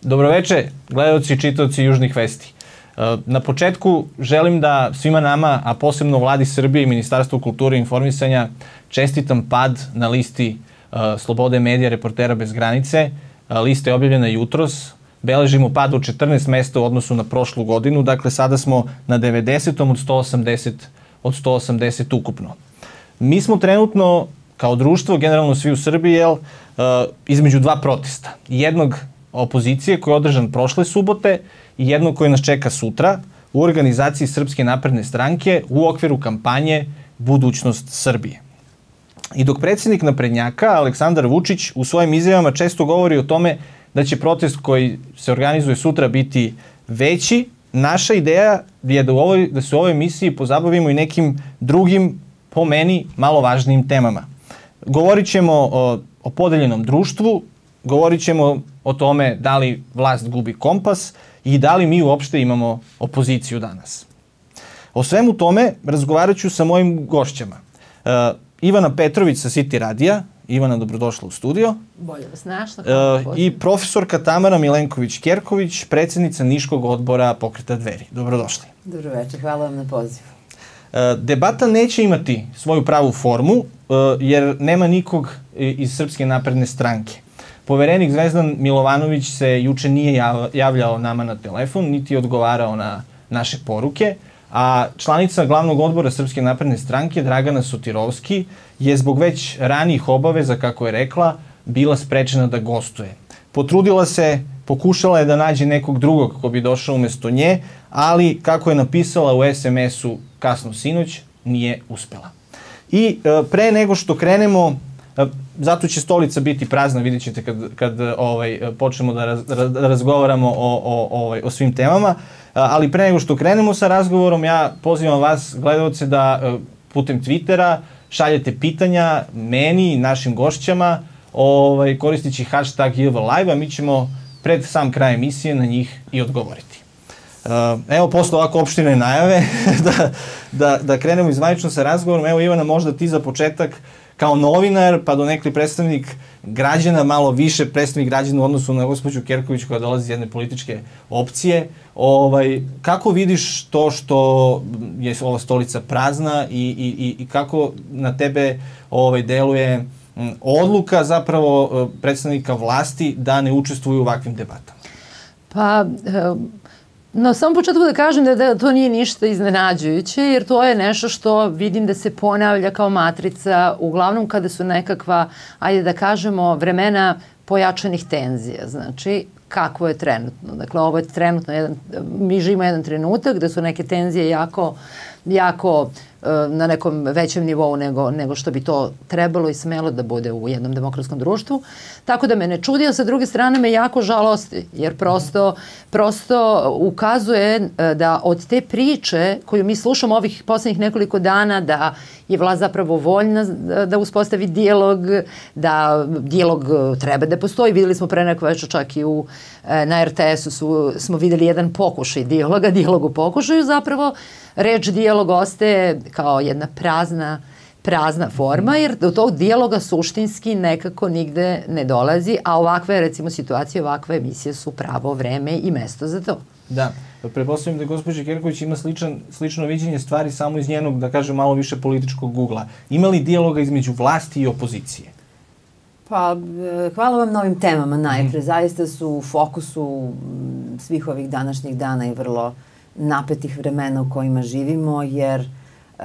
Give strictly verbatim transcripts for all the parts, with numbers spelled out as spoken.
Dobroveče, gledaoci i čitaoci Južnih vesti. Na početku želim da svima nama, a posebno Vladi Srbije i Ministarstvu kulture i informisanja, čestitam pad na listi Slobode medija Reportera bez granice. Lista je objavljena jutros. Beležimo pad od četrnaest mesta u odnosu na prošlu godinu. Dakle, sada smo na devedesetom od sto osamdeset, od sto osamdeset ukupno. Mi smo trenutno, kao društvo, generalno svi u Srbiji, jel, između dva protesta. Jednog opozicije koji je održan prošle subote i jednog koji nas čeka sutra u organizaciji Srpske napredne stranke u okviru kampanje Budućnost Srbije. I dok predsjednik naprednjaka Aleksandar Vučić u svojim izjavama često govori o tome da će protest koji se organizuje sutra biti veći, naša ideja je da, u ovoj, da se u ovoj emisiji pozabavimo i nekim drugim, po meni, malo važnijim temama. Govorit ćemo o, o podeljenom društvu, govorit ćemo o tome da li vlast gubi kompas i da li mi uopšte imamo opoziciju danas. O svemu tome razgovarat ću sa mojim gošćama. Uh, Ivana Petrović sa City radija. Ivana, dobrodošla u studio. Bolje vas našla. Uh, I profesorka Tamara Milenković-Kerković, predsjednica Niškog odbora Pokreta Dveri. Dobrodošli. Dobroveče, hvala vam na pozivu. Uh, debata neće imati svoju pravu formu, uh, jer nema nikog iz Srpske napredne stranke. Poverenik Zvezdan Milovanović se juče nije javljao nama na telefon, niti odgovarao na naše poruke, a članica glavnog odbora Srpske napredne stranke, Dragana Sotirovski, je zbog već ranijih obaveza, kako je rekla, bila sprečena da gostuje. Potrudila se, pokušala je da nađe nekog drugog ko bi došao umesto nje, ali, kako je napisala u es em esu kasno sinoć, nije uspela. I e, pre nego što krenemo, zato će stolica biti prazna, vidjet ćete kad, kad ovaj, počnemo da, raz, da razgovaramo o, o, ovaj, o svim temama. Ali pre nego što krenemo sa razgovorom, ja pozivam vas, gledaoce, da putem Twittera šaljete pitanja meni i našim gošćama, ovaj, koristići hashtag I V Live, a mi ćemo pred sam kraj emisije na njih i odgovoriti. Evo, posle ovako opštine najave, da, da, da krenemo izvanično sa razgovorom. Evo, Ivana, možda ti za početak kao novinar, pa do nekli predstavnik građana, malo više predstavnik građana u odnosu na gospođu Kerković koja dolazi iz jedne političke opcije. Ovaj, kako vidiš to što je ova stolica prazna i, i, i kako na tebe ovaj, deluje odluka zapravo predstavnika vlasti da ne učestvuju u ovakvim debatama? Pa... Na samom početku da kažem da, da to nije ništa iznenađujuće, jer to je nešto što vidim da se ponavlja kao matrica, uglavnom kada su nekakva, ajde da kažemo, vremena pojačanih tenzija. Znači, kakvo je trenutno. Dakle, ovo je trenutno jedan, mi živimo jedan trenutak gde su neke tenzije jako, jako na nekom većem nivou nego, nego što bi to trebalo i smelo da bude u jednom demokratskom društvu. Tako da me ne čudi, a sa druge strane me jako žalosti, jer prosto, prosto ukazuje da od te priče koju mi slušamo ovih poslednjih nekoliko dana, da je vlast zapravo voljna da uspostavi dijalog, da dijalog treba da postoji. Videli smo pre neko večer čak i u, na er te esu su, smo videli jedan pokušaj dijaloga, dijalog u pokušaju, zapravo reč dijalog ostaje kao jedna prazna, prazna forma, jer do tog dijaloga suštinski nekako nigde ne dolazi, a ovakve, recimo, situacije, ovakve emisije su pravo vreme i mesto za to. Da, pretpostavljam da gospođa Kerković ima sličan, slično viđenje stvari samo iz njenog, da kažem, malo više političkog ugla. Ima li dijaloga između vlasti i opozicije? Pa, hvala vam na ovim temama najpre. Zaista su u fokusu svih ovih današnjih dana i vrlo napetih vremena u kojima živimo, jer e,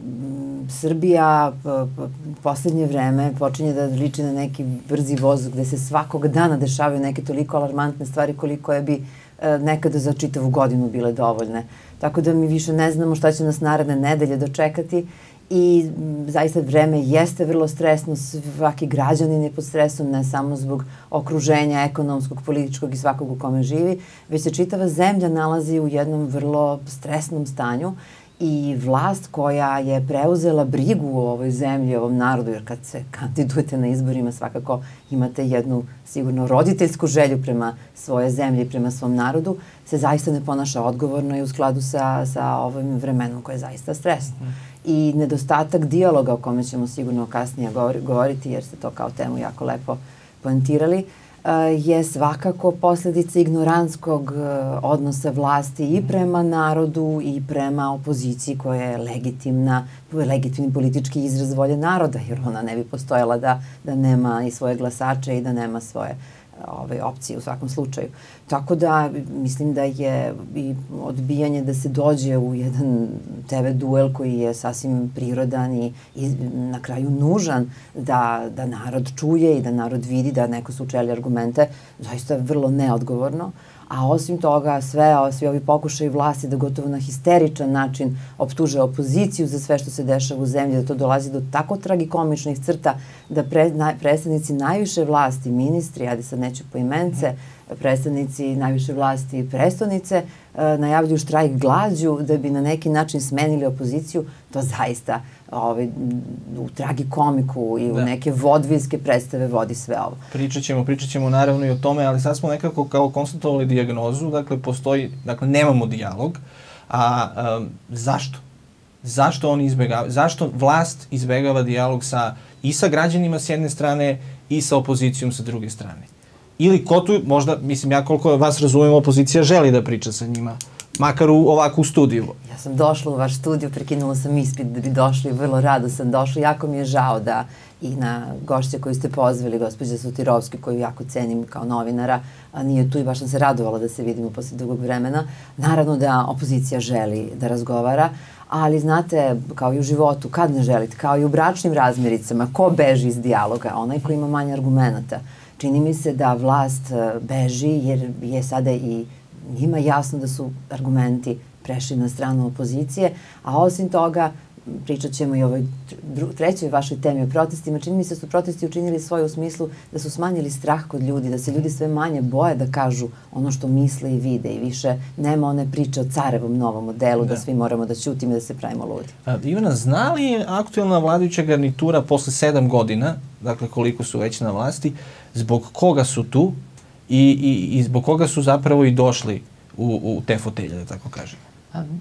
Srbija u poslednje vreme počinje da liči na neki brzi voz gde se svakog dana dešavaju neke toliko alarmantne stvari koliko je bi e, nekada za čitavu godinu bile dovoljne. Tako da mi više ne znamo šta će nas naredne nedelje dočekati i zaista vreme jeste vrlo stresno, svaki građanin je pod stresom, ne samo zbog okruženja ekonomskog, političkog i svakog u kome živi, već se čitava zemlja nalazi u jednom vrlo stresnom stanju i vlast koja je preuzela brigu u ovoj zemlji, ovom narodu, jer kad se kandidujete na izborima svakako imate jednu sigurno roditeljsku želju prema svoje zemlji i prema svom narodu, se zaista ne ponaša odgovorno i u skladu sa, sa ovim vremenom koje je zaista stresno. I nedostatak dijaloga o kome ćemo sigurno kasnije govoriti, jer ste to kao temu jako lepo poentirali, je svakako posljedica ignorantskog odnosa vlasti i prema narodu i prema opoziciji koja je legitimna, legitimni politički izraz volje naroda, jer ona ne bi postojala da, da nema i svoje glasače i da nema svoje ove opcije u svakom slučaju. Tako da mislim da je i odbijanje da se dođe u jedan te ve duel koji je sasvim prirodan i, i na kraju nužan da, da narod čuje i da narod vidi da neko sučeli argumente, zaista vrlo neodgovorno. A osim toga, sve, svi ovi pokušaji vlasti da gotovo na histeričan način optuže opoziciju za sve što se dešava u zemlji, da to dolazi do tako tragikomičnih crta da pre, na, predstavnici najviše vlasti, ministri, ajde sad neću po imence, predstavnici najviše vlasti i prestonice e, najavljuju štrajk glađu da bi na neki način smenili opoziciju, to zaista ovaj, u tragikomiku i u da. neke vodviljske predstave vodi sve ovo. Pričat ćemo, pričat ćemo naravno i o tome, ali sad smo nekako kao konstatovali dijagnozu, dakle postoji, dakle nemamo dijalog, a um, zašto? Zašto on izbegava, zašto vlast izbegava dijalog sa, i sa građanima s jedne strane i sa opozicijom sa druge strane? Ili ko tu, možda, mislim, ja koliko vas razumijem, opozicija želi da priča sa njima, makar u ovakvu studiju. Ja sam došla u vaš studiju, prekinula sam ispit da bi došli, vrlo rado sam došla. Jako mi je žao da i na gošće koju ste pozvali, gospođa Sotirovski, koju jako cenim kao novinara, a nije tu i baš sam se radovala da se vidimo posle dugog vremena. Naravno da opozicija želi da razgovara, ali znate, kao i u životu, kad ne želite, kao i u bračnim razmiricama, ko beži iz dijaloga? Onaj ko ima manje argumenta. Čini mi se da vlast beži jer je sada i njima jasno da su argumenti prešli na stranu opozicije, a osim toga pričat ćemo i o ovoj trećoj vašoj temi o protestima. Čini mi se da su protesti učinili svoje u smislu da su smanjili strah kod ljudi, da se ljudi sve manje boje da kažu ono što misle i vide i više nema one priče o carevom novom modelu, da, da svi moramo da ćutimo i da se pravimo ludi. A, Ivana, zna li je aktuelna vladajuća garnitura posle sedam godina, dakle koliko su već na vlasti, zbog koga su tu i, i, i zbog koga su zapravo i došli u, u te fotelje, da tako kažem? Um.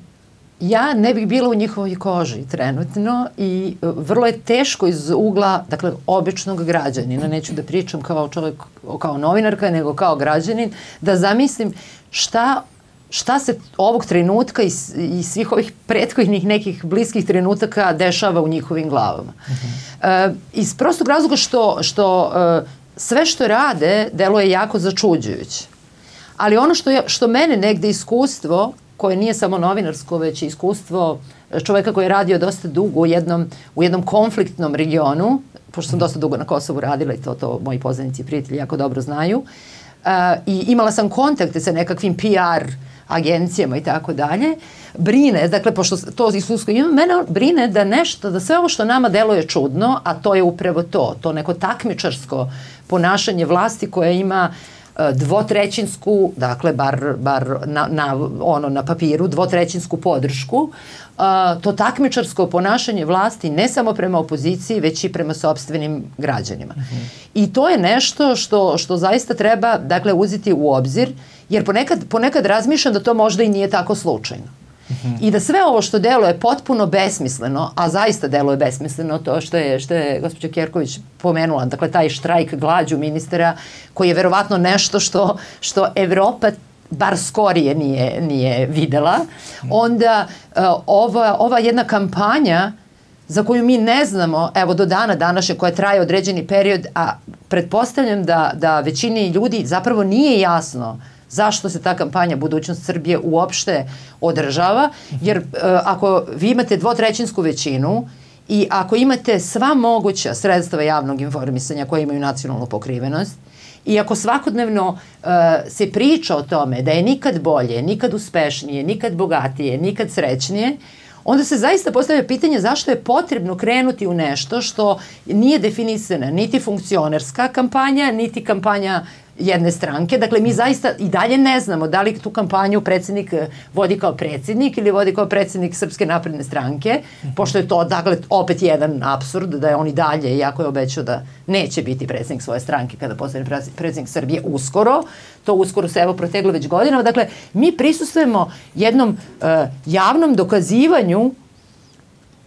Ja ne bih bila u njihovoj koži trenutno i vrlo je teško iz ugla, dakle, običnog građanina, neću da pričam kao čovjek, kao novinarka, nego kao građanin, da zamislim šta, šta se ovog trenutka i, i svih ovih prethodnih nekih bliskih trenutaka dešava u njihovim glavama. Uh-huh. e, iz prostog razloga što, što e, sve što rade deluje jako začuđujuće. Ali ono što, je, što mene negde iskustvo, koje nije samo novinarsko, već i iskustvo čoveka koji je radio dosta dugo u jednom, u jednom konfliktnom regionu, pošto sam dosta dugo na Kosovu radila i to, to moji poznanici i prijatelji jako dobro znaju, uh, i imala sam kontakte sa nekakvim P R agencijama i tako dalje, brine, dakle, pošto to iskustvo ima, mene brine da nešto, da sve ovo što nama deluje čudno, a to je upravo to, to neko takmičarsko ponašanje vlasti koja ima dvotrećinsku, dakle, bar, bar na, na, ono, na papiru, dvotrećinsku podršku, uh, to takmičarsko ponašanje vlasti ne samo prema opoziciji, već i prema sopstvenim građanima. Mm-hmm. I to je nešto što, što zaista treba, dakle, uzeti u obzir, jer ponekad, ponekad razmišljam da to možda i nije tako slučajno. Mm-hmm. I da sve ovo što deluje potpuno besmisleno, a zaista deluje besmisleno, to što je, što je gospođa Kjerković pomenula, dakle taj štrajk glađu ministra, koji je verovatno nešto što, što Evropa bar skorije nije, nije videla, onda uh, ova, ova jedna kampanja za koju mi ne znamo, evo do dana današnje, koja traje određeni period, a pretpostavljam da, da većini ljudi zapravo nije jasno zašto se ta kampanja Budućnost Srbije uopšte održava, jer uh, ako vi imate dvotrećinsku većinu i ako imate sva moguća sredstva javnog informisanja koje imaju nacionalnu pokrivenost, i ako svakodnevno uh, se priča o tome da je nikad bolje, nikad uspešnije, nikad bogatije, nikad srećnije, onda se zaista postavlja pitanje zašto je potrebno krenuti u nešto što nije definisana niti funkcionerska kampanja, niti kampanja jedne stranke. Dakle, mi zaista i dalje ne znamo da li tu kampanju predsjednik vodi kao predsjednik ili vodi kao predsjednik Srpske napredne stranke, pošto je to, dakle, opet jedan apsurd da je on i dalje, iako je obećao da neće biti predsjednik svoje stranke kada postane predsjednik Srbije uskoro, to uskoro se evo proteglo već godinama. Dakle, mi prisustujemo jednom uh, javnom dokazivanju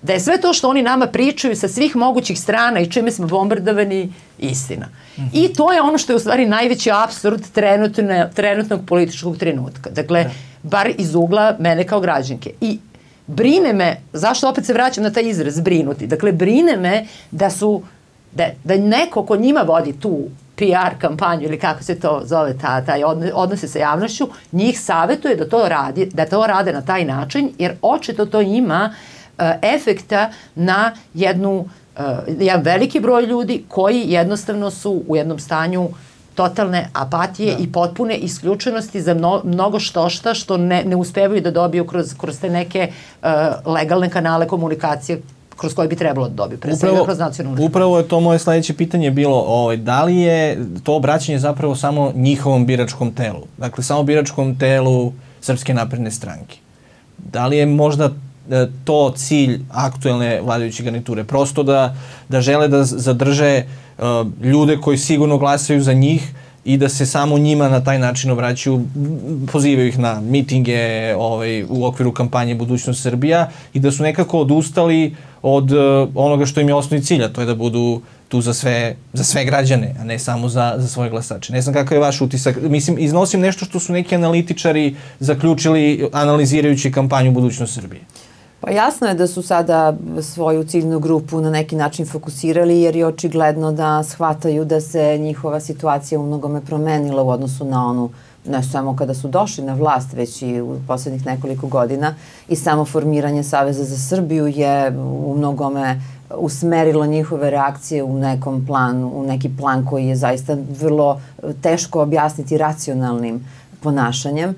da je sve to što oni nama pričaju sa svih mogućih strana i čime smo bombardovani istina. Mm-hmm. I to je ono što je u stvari najveći apsurd trenutne, trenutnog političkog trenutka. Dakle, da. bar iz ugla mene kao građanke. I brine me, zašto opet se vraćam na taj izraz, brinuti. Dakle, brine me da su, da, da neko ko njima vodi tu P R kampanju ili kako se to zove, ta, taj odnose sa javnošću, njih savjetuje da to radi, da to rade na taj način, jer očito to ima uh, efekta na jednu, uh, jedan veliki broj ljudi koji jednostavno su u jednom stanju totalne apatije da. i potpune isključenosti za mno, mnogo štošta što ne, ne uspevaju da dobiju kroz, kroz te neke uh, legalne kanale komunikacije kroz koje bi trebalo da dobiju, pre svega kroz nacionalne. Upravo je to moje sledeće pitanje bilo, ovaj, da li je to obraćanje zapravo samo njihovom biračkom telu? Dakle, samo biračkom telu Srpske napredne stranke. Da li je možda e, to cilj aktuelne vladajuće garniture? Prosto da, da žele da zadrže e, ljude koji sigurno glasaju za njih i da se samo njima na taj način obraćaju, pozivaju ih na mitinge ovaj, u okviru kampanje Budućnost Srbija i da su nekako odustali od uh, onoga što im je osnovni cilj, a to je da budu tu za sve, za sve građane, a ne samo za, za svoje glasače. Ne znam kakav je vaš utisak. Mislim, iznosim nešto što su neki analitičari zaključili analizirajući kampanju Budućnost Srbije. Pa jasno je da su sada svoju ciljnu grupu na neki način fokusirali, jer je očigledno da shvataju da se njihova situacija u mnogome promenila u odnosu na onu, ne samo kada su došli na vlast, već i u poslednjih nekoliko godina, i samo formiranje Saveza za Srbiju je u mnogome usmerilo njihove reakcije u nekom planu, u neki plan koji je zaista vrlo teško objasniti racionalnim ponašanjem.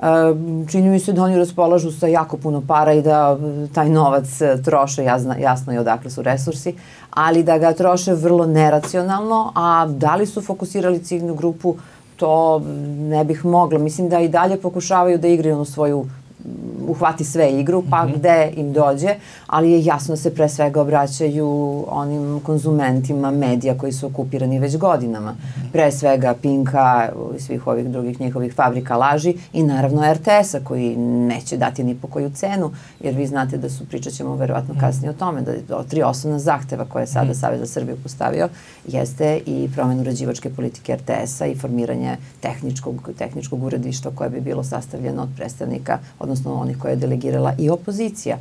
Čini mi se da oni raspolažu sa jako puno para i da taj novac troše, jasno je odakle su resursi, ali da ga troše vrlo neracionalno, a da li su fokusirali ciljnu grupu, to ne bih mogla. Mislim da i dalje pokušavaju da igraju onu svoju uhvati sve igru, pa mm-hmm. gde im dođe, ali je jasno se pre svega obraćaju onim konzumentima medija koji su okupirani već godinama. Mm-hmm. Pre svega Pinka i svih ovih drugih njihovih fabrika laži i naravno R T S-a koji neće dati ni po koju cenu, jer vi znate da su, pričat ćemo verovatno kasnije o tome, da od tri osnovna zahteva koje je sada mm-hmm. Savez za Srbiju postavio, jeste i promjen uređivačke politike R T S-a i formiranje tehničkog, tehničkog uredništva koje bi bilo sastavljeno od predstavnika, odnosno onih koje je delegirala i opozicija,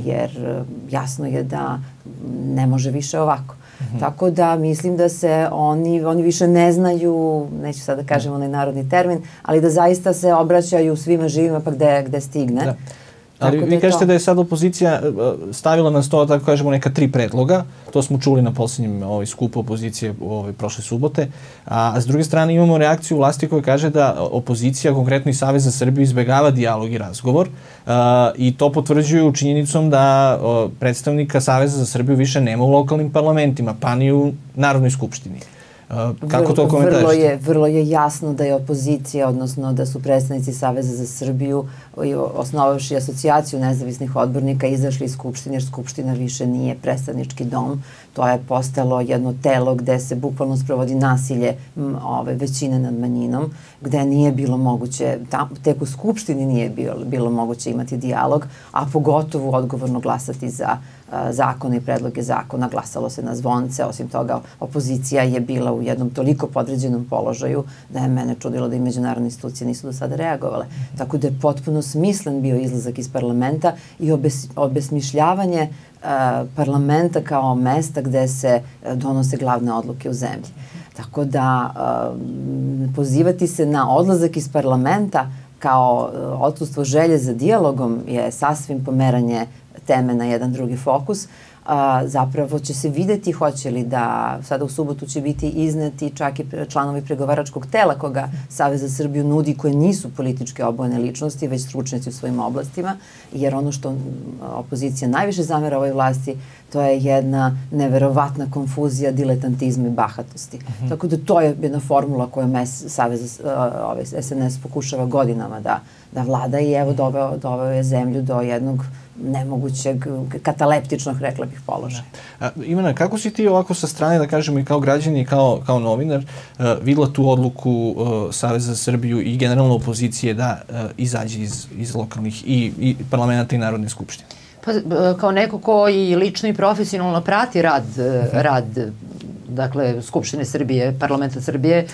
jer jasno je da ne može više ovako. Mm-hmm. Tako da mislim da se oni, oni više ne znaju, neću sad da kažem onaj narodni termin, ali da zaista se obraćaju svima živima pa gde, gde stigne. Da. Ali vi kažete da je sad opozicija stavila na sto, tako kažemo, neka tri predloga. To smo čuli na poslednjem ovaj, skupu opozicije ovaj, prošle subote. A, a s druge strane imamo reakciju vlasti koja kaže da opozicija, konkretno i Savez za Srbiju, izbegava dijalog i razgovor. A, I to potvrđuju činjenicom da o, predstavnika Saveza za Srbiju više nema u lokalnim parlamentima, pa ni u Narodnoj skupštini. Kako to komentarište? Vrlo je, vrlo je jasno da je opozicija, odnosno da su predstavnici Saveza za Srbiju, osnovavši asocijaciju nezavisnih odbornika, izašli iz Skupštine, jer Skupština više nije predstavnički dom. To je postalo jedno telo gde se bukvalno sprovodi nasilje ove, većine nad manjinom, gde nije bilo moguće, tam, tek u Skupštini nije bilo, bilo moguće imati dijalog, a pogotovo odgovorno glasati za zakone i predloge zakona. Glasalo se na zvonce, osim toga opozicija je bila u jednom toliko podređenom položaju da je mene čudilo da i međunarodne institucije nisu do sada reagovale. Tako da je potpuno smislen bio izlazak iz parlamenta i obes, obesmišljavanje uh, parlamenta kao mesta gde se donose glavne odluke u zemlji. Tako da uh, pozivati se na odlazak iz parlamenta kao uh, odsustvo želje za dijalogom je sasvim pomeranje teme na jedan drugi fokus. A, zapravo će se videti hoće li da, sada u subotu će biti izneti čak i članovi pregovaračkog tela koga Savez za Srbiju nudi, koje nisu političke obojene ličnosti, već stručnjaci u svojim oblastima, jer ono što opozicija najviše zamera ovoj vlasti, to je jedna neverovatna konfuzija diletantizma i bahatosti. Mm-hmm. Tako da to je jedna formula koju Savez, ovaj, S N S pokušava godinama da, da vlada i evo doveo, doveo je zemlju do jednog nemogućeg, kataleptičnog, rekla bih, položaja. Ivana, kako si ti ovako sa strane, da kažemo i kao građani i kao, kao novinar, uh, videla tu odluku uh, Saveza za Srbiju i generalno opozicije da uh, izađe iz, iz lokalnih i, i parlamenta i Narodne skupštine? Pa, kao neko ko i lično i profesionalno prati rad, rad dakle, Skupštine Srbije, Parlamenta Srbije,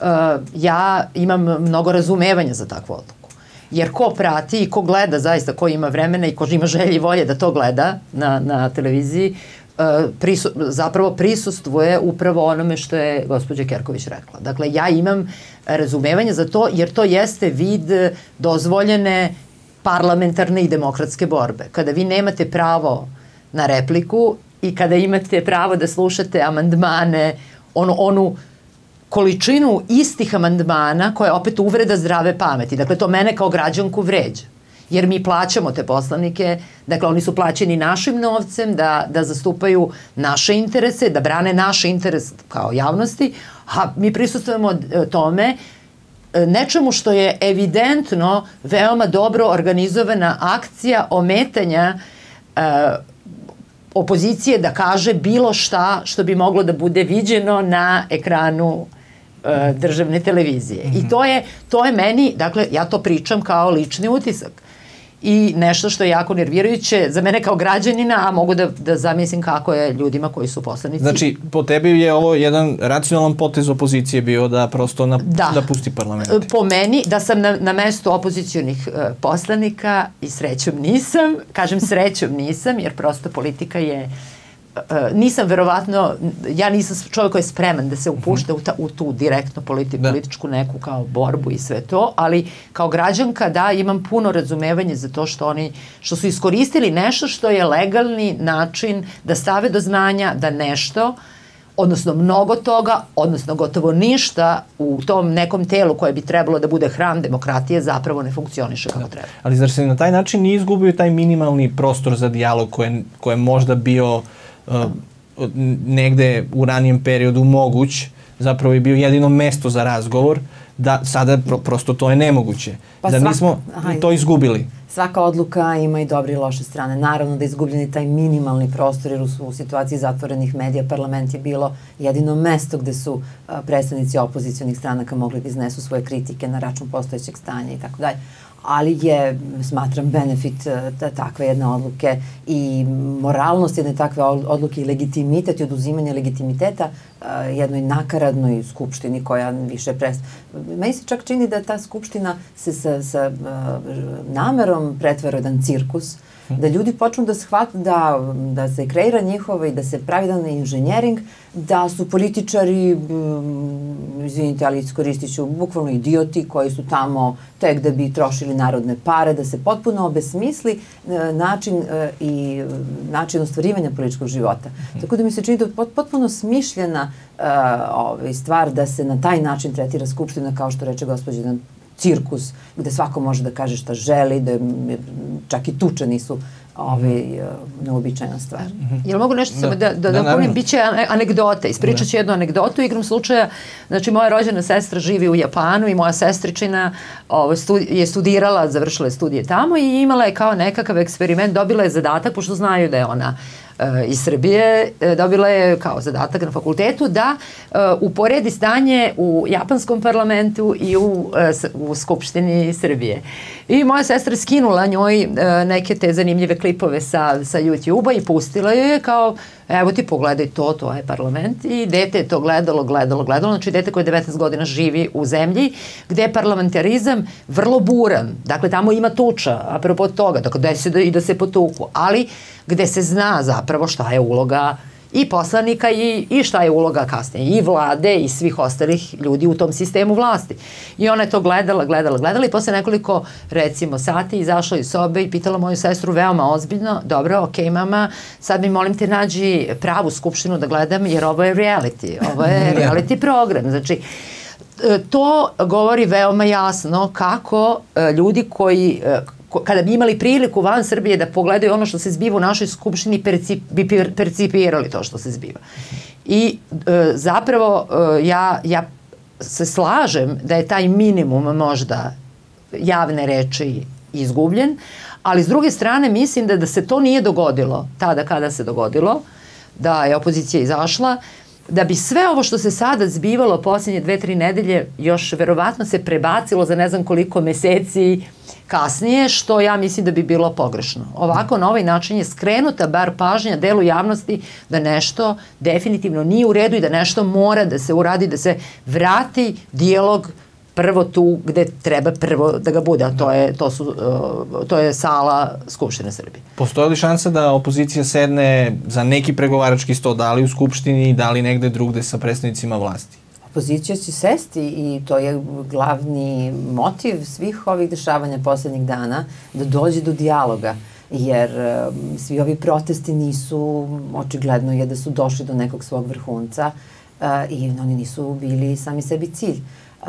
ja imam mnogo razumevanja za takvu odluku. Jer ko prati i ko gleda zaista, ko ima vremena i ko ima želje i volje da to gleda na, na televiziji, prisu, zapravo prisustvuje upravo onome što je gospođa Kerković rekla. Dakle, ja imam razumevanje za to, jer to jeste vid dozvoljene parlamentarne i demokratske borbe. Kada vi nemate pravo na repliku i kada imate pravo da slušate amandmane, onu, onu količinu istih amandmana koja je opet uvreda zdrave pameti. Dakle, to mene kao građanku vređa. Jer mi plaćamo te poslanike, dakle oni su plaćeni našim novcem da, da zastupaju naše interese, da brane naš interes kao javnosti, a mi prisustujemo tome nečemu što je evidentno veoma dobro organizovana akcija ometanja e, opozicije da kaže bilo šta što bi moglo da bude viđeno na ekranu e, državne televizije. Mm-hmm. I to je, to je meni, dakle, ja to pričam kao lični utisak. I nešto što je jako nervirajuće za mene kao građanina, a mogu da, da zamislim kako je ljudima koji su poslanici. Znači, po tebi je ovo jedan racionalan potez opozicije bio da prosto na, da. da pusti parlament. Po meni, da sam na, na mestu opozicionih uh, poslanika i srećom nisam, kažem srećom nisam, jer prosto politika je Uh, nisam verovatno, ja nisam čovjek koji je spreman da se upušta u, ta, u tu direktno politi, da. političku neku kao borbu i sve to, ali kao građanka da imam puno razumevanje za to što oni, što su iskoristili nešto što je legalni način da stave do znanja da nešto, odnosno mnogo toga, odnosno gotovo ništa u tom nekom telu koje bi trebalo da bude hram demokratije zapravo ne funkcioniše kako treba. Ali zar se na taj način nije izgubio taj minimalni prostor za dijalog koje, koje je možda bio Uh, negde u ranijem periodu moguć, zapravo je bio jedino mesto za razgovor, da sada pro, prosto to je nemoguće. Pa da nismo aha, to izgubili. Svaka odluka ima i dobre i loše strane. Naravno da je izgubljeni taj minimalni prostor, jer u, u situaciji zatvorenih medija parlament je bilo jedino mesto gde su a, predstavnici opozicionih stranaka mogli da iznesu svoje kritike na račun postojećeg stanja i tako dalje. Ali je, smatram, benefit da, takve jedne odluke i moralnost jedne takve odluke i legitimitet i oduzimanje legitimiteta uh, jednoj nakaradnoj skupštini koja više pres... Meni se čak čini da ta skupština se sa, sa uh, namerom pretvara jedan cirkus, da ljudi počnu da shvate da, da se kreira njihova i da se pravi jedan inženjering, da su političari, um, izvinite, ali iskoristit ću, bukvalno idioti koji su tamo tek da bi trošili narodne pare, da se potpuno obesmisli uh, način uh, i uh, način ostvarivanja političkog života. Mm-hmm. Tako da mi se čini da je pot, potpuno smišljena uh, ovaj, stvar da se na taj način tretira skupština, kao što reče gospođa, jedan cirkus gde svako može da kaže šta želi, da čak i tuče nisu ovaj, neobičajna stvar. Mm-hmm. Jel mogu nešto samo da, da, da, da punim? Biće anegdote. Ispričat ću jednu anegdotu. Igrom slučaja, znači moja rođena sestra živi u Japanu i moja sestričina ovaj, studi, je studirala, završila je studije tamo i imala je kao nekakav eksperiment, dobila je zadatak, pošto znaju da je ona iz Srbije, dobila je kao zadatak na fakultetu da uh, uporedi stanje u japanskom parlamentu i u, uh, u Skupštini Srbije. I moja sestra skinula njoj uh, neke te zanimljive klipove sa, sa YouTube-a i pustila joj je kao, evo ti pogledaj to, to je parlament. I dete je to gledalo, gledalo, gledalo. Znači dete koje devetnaest godina živi u zemlji gde je parlamentarizam vrlo buran. Dakle, tamo ima tuča, apropo toga, dakle, desi da i da se potuku. Ali gde se zna zapravo šta je uloga i poslanika i, i šta je uloga kasnije i vlade i svih ostalih ljudi u tom sistemu vlasti. I ona je to gledala, gledala, gledala i posle nekoliko, recimo, sati izašla iz sobe i pitala moju sestru veoma ozbiljno, dobro, okej, okay, mama, sad mi molim te nađi pravu skupštinu da gledam jer ovo je reality, ovo je reality program. Znači, to govori veoma jasno kako ljudi koji kada bi imali priliku van Srbije da pogledaju ono što se zbiva u našoj skupštini, percip, bi percipirali to što se zbiva. I e, zapravo e, ja, ja se slažem da je taj minimum možda javne reči izgubljen, ali s druge strane mislim da, da se to nije dogodilo tada kada se dogodilo, da je opozicija izašla, da bi sve ovo što se sada zbivalo posljednje dve, tri nedelje još verovatno se prebacilo za ne znam koliko meseci kasnije, što ja mislim da bi bilo pogrešno. Ovako, na ovaj način je skrenuta bar pažnja delu javnosti da nešto definitivno nije u redu i da nešto mora da se uradi, da se vrati dijalog prvo tu gde treba prvo da ga bude, a to je, to su, uh, to je sala Skupštine Srbije. Postoji li šansa da opozicija sedne za neki pregovarački sto, da li u Skupštini, da li negde drugde sa predstavnicima vlasti? Opozicija će sesti i to je glavni motiv svih ovih dešavanja poslednjih dana, da dođe do dijaloga, jer uh, svi ovi protesti nisu, očigledno je da su došli do nekog svog vrhunca uh, i oni nisu bili sami sebi cilj. Uh,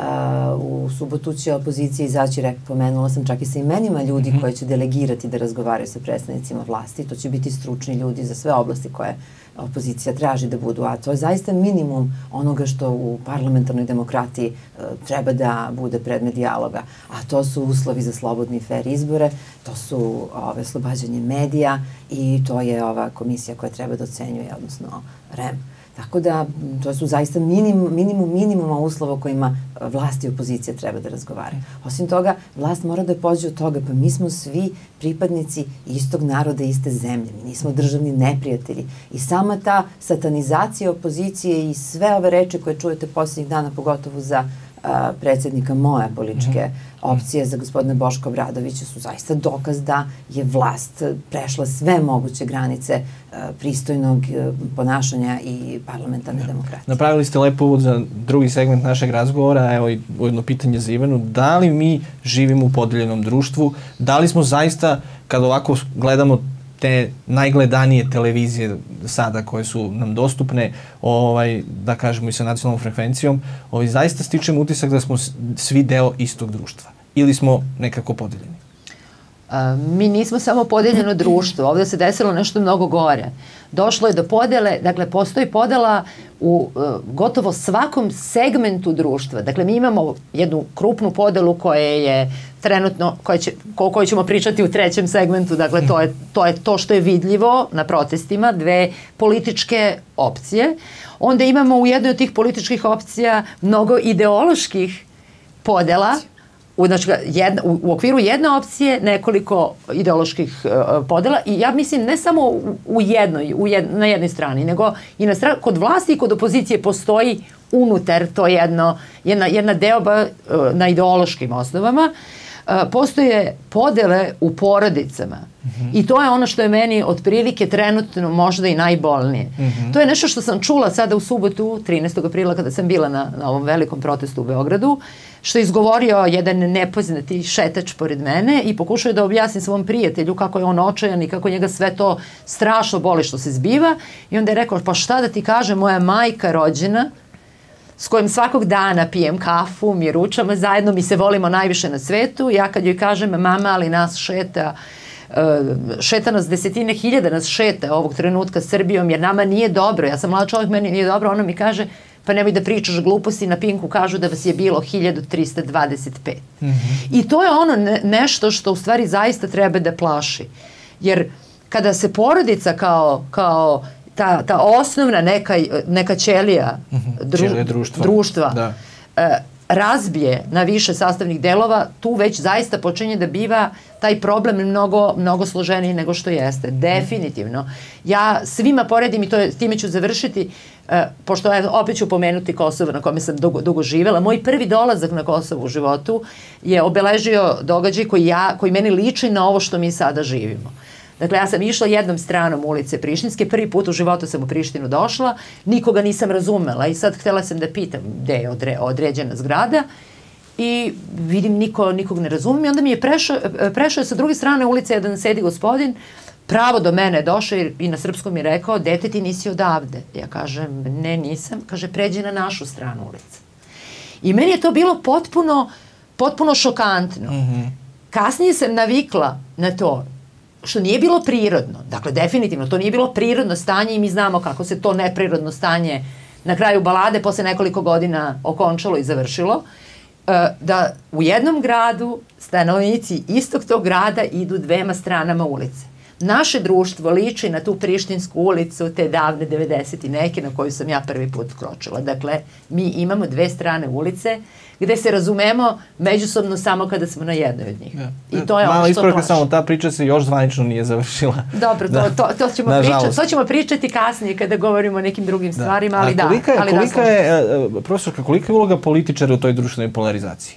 u subotu će opozicija izaći, rekao, pomenula sam čak i sa imenima ljudi mm -hmm. koje će delegirati da razgovaraju sa predstavnicima vlasti. To će biti stručni ljudi za sve oblasti koje opozicija traži da budu, a to je zaista minimum onoga što u parlamentarnoj demokratiji uh, treba da bude predmet dijaloga, a to su uslovi za slobodni i fair izbore, to su ove, oslobađanje medija i to je ova komisija koja treba da ocenjuje, odnosno R E M. Tako da, to su zaista minimum, minimum minimuma uslova o kojima vlast i opozicija treba da razgovaraju. Osim toga, vlast mora da pođe od toga, pa mi smo svi pripadnici istog naroda, iste zemlje. Mi nismo državni neprijatelji. I sama ta satanizacija opozicije i sve ove reči koje čujete posljednjih dana, pogotovo za a, predsjednika moje političke opcije, za gospodina Boška Obradovića, su zaista dokaz da je vlast prešla sve moguće granice a, pristojnog a, ponašanja i parlamentarne ja. demokratije. Napravili ste lepo uvod za drugi segment našeg razgovora, evo i jedno pitanje za Ivanu. Da li mi živimo u podeljenom društvu? Da li smo zaista, kad ovako gledamo te najgledanije televizije sada koje su nam dostupne, ovaj, da kažemo i sa nacionalnom frekvencijom, ovaj, zaista stičemo utisak da smo svi deo istog društva ili smo nekako podeljeni? A, mi nismo samo podeljeno društvo, ovde se desilo nešto mnogo gore. Došlo je do podele, dakle postoji podela u uh, gotovo svakom segmentu društva. Dakle, mi imamo jednu krupnu podelu koja je trenutno, koja će, o kojoj ćemo pričati u trećem segmentu, dakle to je, to je to što je vidljivo na protestima, dve političke opcije. Onda imamo u jednoj od tih političkih opcija mnogo ideoloških podela, U, znači, jedna, u, u okviru jedne opcije nekoliko ideoloških uh, podela i ja mislim ne samo u, u jednoj, u jed, na jednoj strani, nego i na strani, kod vlasti i kod opozicije postoji unutar to jedno, jedna, jedna deoba uh, na ideološkim osnovama. Uh, postoje podele u porodicama. Mm-hmm. I to je ono što je meni otprilike trenutno možda i najbolnije. Mm-hmm. To je nešto što sam čula sada u subotu, trinaestog aprila, kada sam bila na, na ovom velikom protestu u Beogradu, što je izgovorio jedan nepoznati šetač pored mene i pokušao je da objasni svom prijatelju kako je on očajan i kako njega sve to strašno boli što se zbiva. I onda je rekao, pa šta da ti kaže, moja majka rođena, s kojim svakog dana pijem kafu, mi ručamo zajedno, mi se volimo najviše na svetu. Ja kad joj kažem, mama, ali nas šeta, uh, šeta nas desetine hiljada, nas šeta ovog trenutka Srbijom, jer nama nije dobro. Ja sam mlad čovjek, meni nije dobro. Ona mi kaže, pa nemoj da pričaš gluposti, na Pinku kažu da vas je bilo hiljadu trista dvadeset pet. Mm-hmm. I to je ono ne, nešto što u stvari zaista treba da plaši. Jer kada se porodica kao, kao ta, ta osnovna neka, neka ćelija dru, društva, društva da. e, razbije na više sastavnih delova, tu već zaista počinje da biva taj problem mnogo, mnogo složeniji nego što jeste. Definitivno. Ja svima poredim, i to je, time ću završiti, e, pošto ja opet ću pomenuti Kosovo na kome sam dugo, dugo živela. Moj prvi dolazak na Kosovo u životu je obeležio događaj koji, ja, koji meni liči na ovo što mi sada živimo. Dakle, ja sam išla jednom stranom ulice Prištinske, prvi put u životu sam u Prištinu došla, nikoga nisam razumela i sad htjela sam da pitam gde je odre, određena zgrada i vidim niko, nikog ne razumim i onda mi je prešao, prešao je sa druge strane ulice jedan sedi gospodin, pravo do mene je došao i na srpskom mi je rekao, dete ti nisi odavde. Ja kažem, ne nisam, kaže pređi na našu stranu ulice. I meni je to bilo potpuno, potpuno šokantno. Mm-hmm. Kasnije sam navikla na to, što nije bilo prirodno. Dakle, definitivno, to nije bilo prirodno stanje i mi znamo kako se to neprirodno stanje na kraju balade posle nekoliko godina okončalo i završilo, da u jednom gradu stanovnici istog tog grada idu dvema stranama ulice. naše društvo liči na tu Prištinsku ulicu te davne devedeset i neke na koju sam ja prvi put kročila. Dakle, mi imamo dve strane ulice gde se razumemo međusobno samo kada smo na jednoj od njih. Ja. I to je Mala ono što ispravka, plaši. samo ta priča se još zvanično nije završila. Dobro, to, Da. to, to, ćemo Nažalost. pričati, to ćemo pričati kasnije kada govorimo o nekim drugim stvarima, ali A da. kolika je, ali da, kolika je, e, profesorka, kolika je uloga političara u toj društvenoj polarizaciji?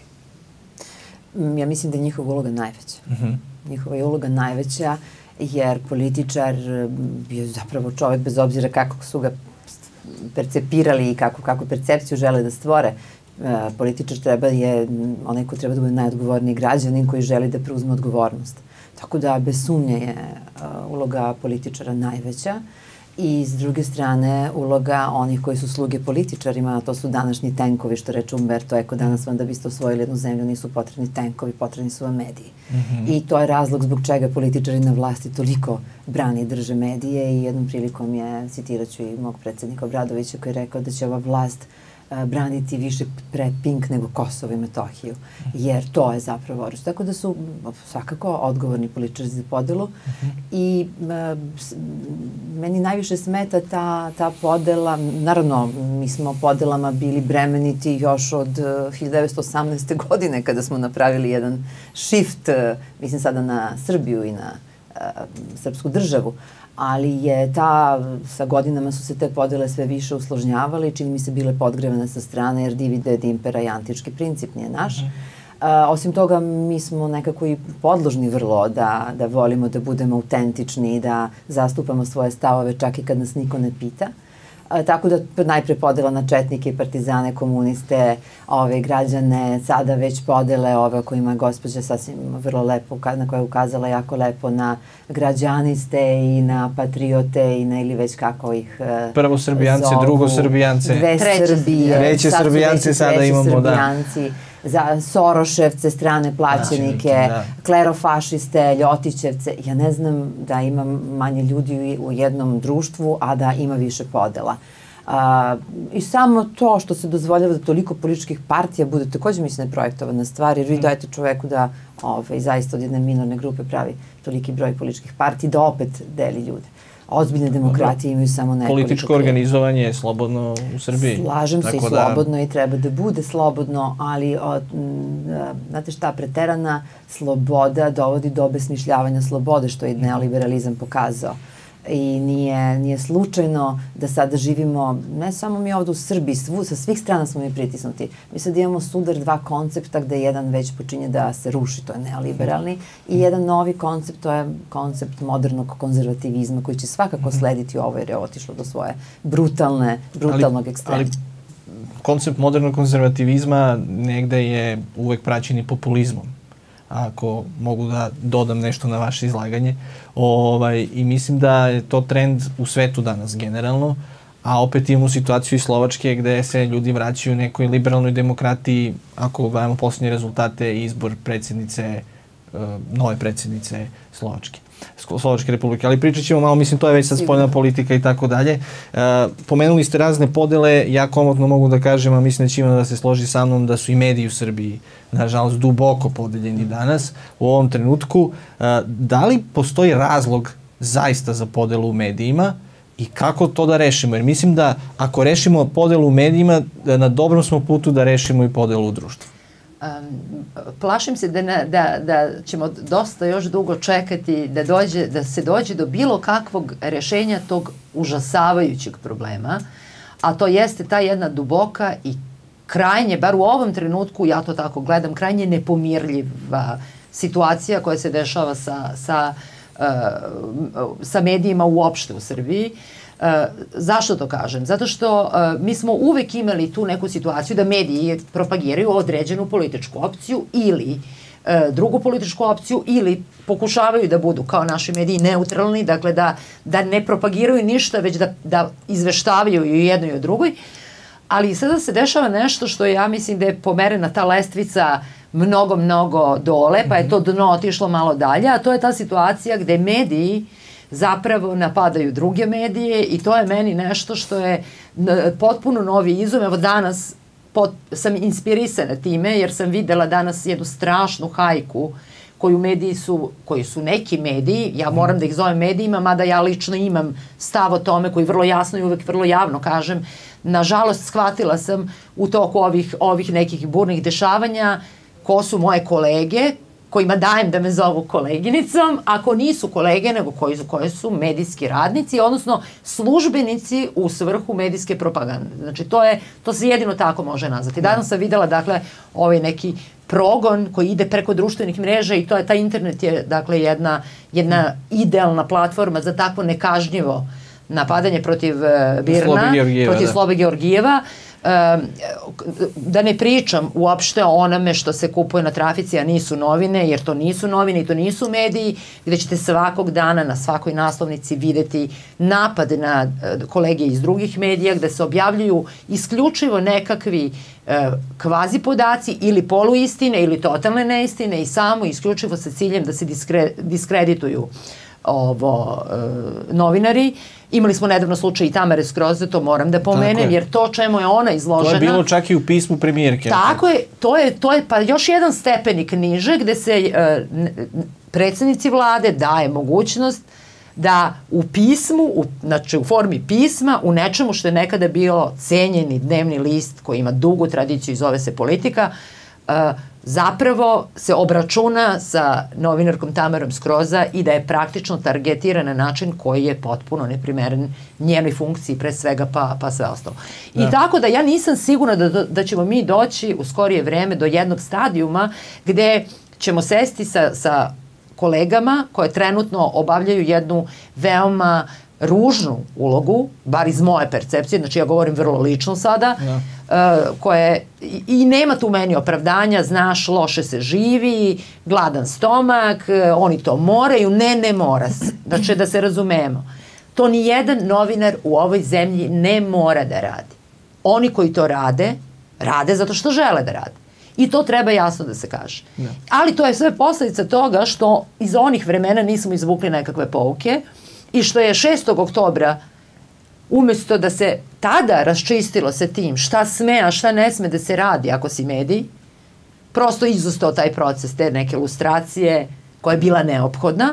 Ja mislim da je njihova uloga najveća. Mhm. Njihova je uloga najveća jer političar je zapravo čovek bez obzira kako su ga percepirali i kako, kako percepciju žele da stvore. E, političar treba je onaj ko treba da bude najodgovorniji građanin koji želi da preuzme odgovornost. Tako da bez sumnje je uh, uloga političara najveća i s druge strane uloga onih koji su sluge političarima, a to su današnji tenkovi, što reče Umberto Eco, danas vam da biste osvojili jednu zemlju nisu potrebni tenkovi, potrebni su vam mediji. Mm-hmm. I to je razlog zbog čega političari na vlasti toliko brani i drže medije i jednom prilikom je, citirat ću i mog predsednika Obradovića koji je rekao da će ova vlast braniti više pred Pink nego Kosovo i Metohiju, jer to je zapravo oružje. Tako da su svakako odgovorni političari za podelu uh-huh. i uh, meni najviše smeta ta, ta podela. Naravno, mi smo podelama bili bremeniti još od uh, hiljadu devetsto osamnaeste. godine kada smo napravili jedan shift, uh, mislim sada na Srbiju i na uh, srpsku državu, ali je ta, sa godinama su se te podele sve više usložnjavale i čini mi se bile podgrevane sa strane jer divide et impera i antički princip nije naš. Mm. A, osim toga, mi smo nekako i podložni vrlo da, da volimo da budemo autentični i da zastupamo svoje stavove čak i kad nas niko ne pita. A, tako da najpre podela na četnike, partizane, komuniste, ove građane, sada već podele ove o kojima je gospođa sasvim vrlo lepo, na koje je ukazala jako lepo na građaniste i na patriote i na ili već kako ih uh, Prvo Srbijance, zovu, drugo Srbijance. Dve Treće Srbije. Treće sad Srbijance sada imamo, Srbijanci, da. Za Soroševce, strane plaćenike, da. klerofašiste, Ljotićevce. Ja ne znam da ima manje ljudi u jednom društvu, a da ima više podela. Uh, I samo to što se dozvoljava da toliko političkih partija bude takođe mislim neprojektovana stvar, jer vi dajete čoveku da ove, zaista od jedne minorne grupe pravi toliki broj političkih partija da opet deli ljude. Ozbiljne demokratije imaju samo nekoliko. Političko organizovanje je slobodno u Srbiji. Slažem se i da... slobodno i treba da bude slobodno, ali o, m, znate šta, preterana sloboda dovodi do obesmišljavanja slobode, što je neoliberalizam pokazao. I nije, nije slučajno da sada živimo, ne samo mi ovde u Srbiji, svu, sa svih strana smo mi pritisnuti. Mi sad imamo sudar dva koncepta gde jedan već počinje da se ruši, to je neoliberalni, i jedan novi koncept, to je koncept modernog konzervativizma koji će svakako slediti ovo jer je otišlo do svoje brutalne, brutalnog ali, ekstrema. Ali koncept modernog konzervativizma negde je uvek praćen i populizmom. Ako mogu da dodam nešto na vaše izlaganje. Ovaj, I mislim da je to trend u svetu danas generalno, a opet imamo situaciju iz Slovačke gde se ljudi vraćaju nekoj liberalnoj demokratiji, ako gledamo posljednje rezultate i izbor predsjednice, nove predsjednice Slovačke. Slovačke republike, ali pričat ćemo malo, mislim, to je već sad spoljna politika i tako dalje. Pomenuli ste razne podele, ja komotno mogu da kažem, a mislim da će Ivana da se složi sa mnom, da su i mediji u Srbiji, nažalost, duboko podeljeni danas, u ovom trenutku. Da li postoji razlog zaista za podelu u medijima i kako to da rešimo? Jer mislim da ako rešimo podelu u medijima, na dobrom smo putu da rešimo i podelu u društvu. Um, plašim se da, na, da, da ćemo dosta još dugo čekati da, dođe, da se dođe do bilo kakvog rešenja tog užasavajućeg problema, a to jeste ta jedna duboka i krajnje, bar u ovom trenutku, ja to tako gledam, krajnje nepomirljiva situacija koja se dešava sa, sa, uh, sa medijima uopšte u Srbiji. Uh, zašto to kažem? Zato što uh, mi smo uvek imali tu neku situaciju da mediji propagiraju određenu političku opciju ili uh, drugu političku opciju ili pokušavaju da budu kao naši mediji neutralni, dakle da, da ne propagiraju ništa, već da, da izveštavaju i o jednoj i o drugoj. Ali sada se dešava nešto što ja mislim da je pomerena ta lestvica mnogo, mnogo dole, pa je to dno otišlo malo dalje, a to je ta situacija gde mediji zapravo napadaju druge medije i to je meni nešto što je potpuno novi izum. Evo danas pot, sam inspirisana time jer sam videla danas jednu strašnu hajku koju mediji su, koji su neki mediji, ja moram da ih zovem medijima, mada ja lično imam stav o tome koji vrlo jasno i uvek vrlo javno kažem, nažalost shvatila sam u toku ovih, ovih nekih burnih dešavanja ko su moje kolege, kojima dajem da me zovu koleginicom, ako nisu kolege, nego koji, koji su medijski radnici, odnosno službenici u svrhu medijske propagande. Znači, to, je, to se jedino tako može nazvati. Danas sam videla, dakle, ovaj neki progon koji ide preko društvenih mreža i to je, taj internet je, dakle, jedna, jedna idealna platforma za takvo nekažnjivo napadanje protiv uh, Birna, protiv Slobe Georgijeva. Da ne pričam uopšte o onome što se kupuje na trafici, a nisu novine, jer to nisu novine i to nisu mediji, gde ćete svakog dana na svakoj naslovnici videti napad na kolege iz drugih medija, gde se objavljuju isključivo nekakvi kvazi podaci ili poluistine ili totalne neistine i samo isključivo sa ciljem da se diskre, diskredituju ovo novinari. Imali smo nedavno slučaj i Tamare Skroze, to moram da pomenem, jer to čemu je ona izložena... To je bilo čak i u pismu premijerke. Tako je, to je, to je pa još jedan stepenik niže gde se uh, predsednici vlade daje mogućnost da u pismu, u, znači u formi pisma, u nečemu što je nekada bilo cenjeni dnevni list koji ima dugu tradiciju i zove se Politika, uh, zapravo se obračuna sa novinarkom Tamarom Skroza i da je praktično targetiran na način koji je potpuno neprimeren njenoj funkciji, pre svega pa, pa sve ostalo. Da. I tako da ja nisam sigurna da, da ćemo mi doći u skorije vreme do jednog stadijuma gde ćemo sesti sa, sa kolegama koje trenutno obavljaju jednu veoma ružnu ulogu, bar iz moje percepcije, znači ja govorim vrlo lično sada, ja. uh, koje, i, i nema tu meni opravdanja, znaš, loše se živi, gladan stomak, uh, oni to moraju, ne, ne mora se. Znači, da se razumemo. To ni jedan novinar u ovoj zemlji ne mora da radi. Oni koji to rade, rade zato što žele da rade. I to treba jasno da se kaže. Ja. Ali to je sve posledica toga što iz onih vremena nismo izvukli nekakve pouke, i što je šestog oktobra, umesto da se tada raščistilo sa tim šta sme, a šta ne sme da se radi ako si medij, prosto izustao taj proces te neke lustracije koja je bila neophodna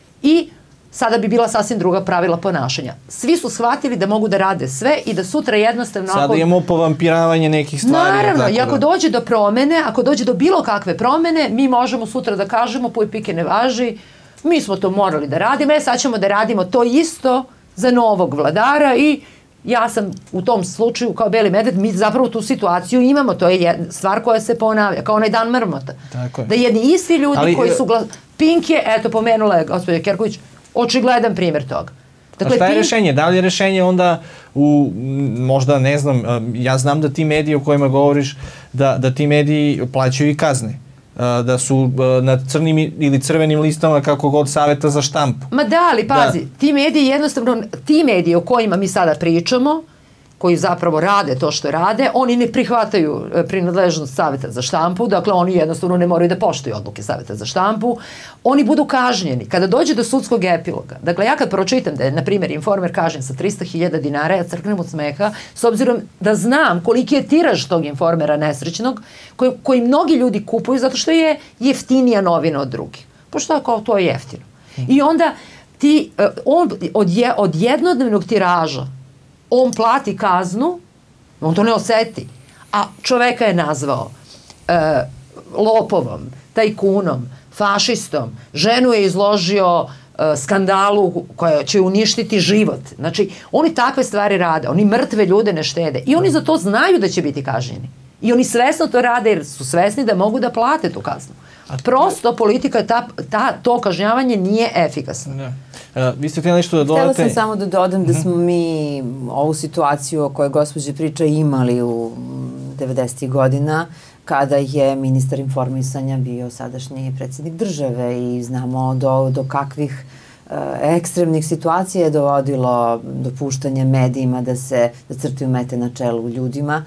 i sada bi bila sasvim druga pravila ponašanja. Svi su shvatili da mogu da rade sve i da sutra jednostavno... Sada ako... imamo povampiravanje nekih stvari. Naravno, i ako da... dođe do promene, ako dođe do bilo kakve promene, mi možemo sutra da kažemo puj pike ne važi, mi smo to morali da radimo, e sad ćemo da radimo to isto za novog vladara i ja sam u tom slučaju kao Beli medved, mi zapravo tu situaciju imamo, to je stvar koja se ponavlja, kao onaj dan mrmota. Tako je. Da jedni isti ljudi ali, koji su glas... Pink je, eto pomenula je gospođa Kerković, očigledan primjer toga. Dakle, a šta je Pink... rešenje? Da li je rešenje onda u, možda ne znam, ja znam da ti mediji o kojima govoriš, da, da ti mediji plaćaju i kazne. Da su na crnim ili crvenim listama kako god Saveta za štampu. Ma da, ali pazi, da. ti mediji jednostavno, ti mediji o kojima mi sada pričamo, koji zapravo rade to što rade, oni ne prihvataju prinadležnost Saveta za štampu, dakle oni jednostavno ne moraju da poštuju odluke Saveta za štampu, oni budu kažnjeni. Kada dođe do sudskog epiloga, dakle ja kad pročitam da je, na primjer, Informer kažnjen sa trista hiljada dinara, ja crknem od smeha, s obzirom da znam koliki je tiraž tog Informera nesrećnog, koji, koji mnogi ljudi kupuju zato što je jeftinija novina od drugih. Pošto ako to je jeftino. I onda ti, on od, je, od jednodnevnog tiraža on plati kaznu, on to ne oseti, a čoveka je nazvao e, lopovom, tajkunom, fašistom, ženu je izložio e, skandalu koja će uništiti život. Znači, oni takve stvari rade, oni mrtve ljude ne štede i oni za to znaju da će biti kažnjeni. I oni svesno to rade jer su svesni da mogu da plate tu kaznu. Prosto politika, ta, ta, to kažnjavanje nije efikasno. Ne. Uh, vi ste htjeli nešto da dodate? Htjela sam samo da dodam da smo mi ovu situaciju o kojoj gospođa priča imali u devedesetih godina, kada je ministar informisanja bio sadašnji predsjednik države i znamo do, do kakvih uh, ekstremnih situacija je dovodilo dopuštanje medijima da se da crtaju mete na čelu ljudima.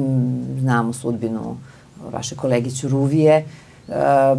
Mm, znamo sudbinu vaše kolege Ćuruvije. Uh,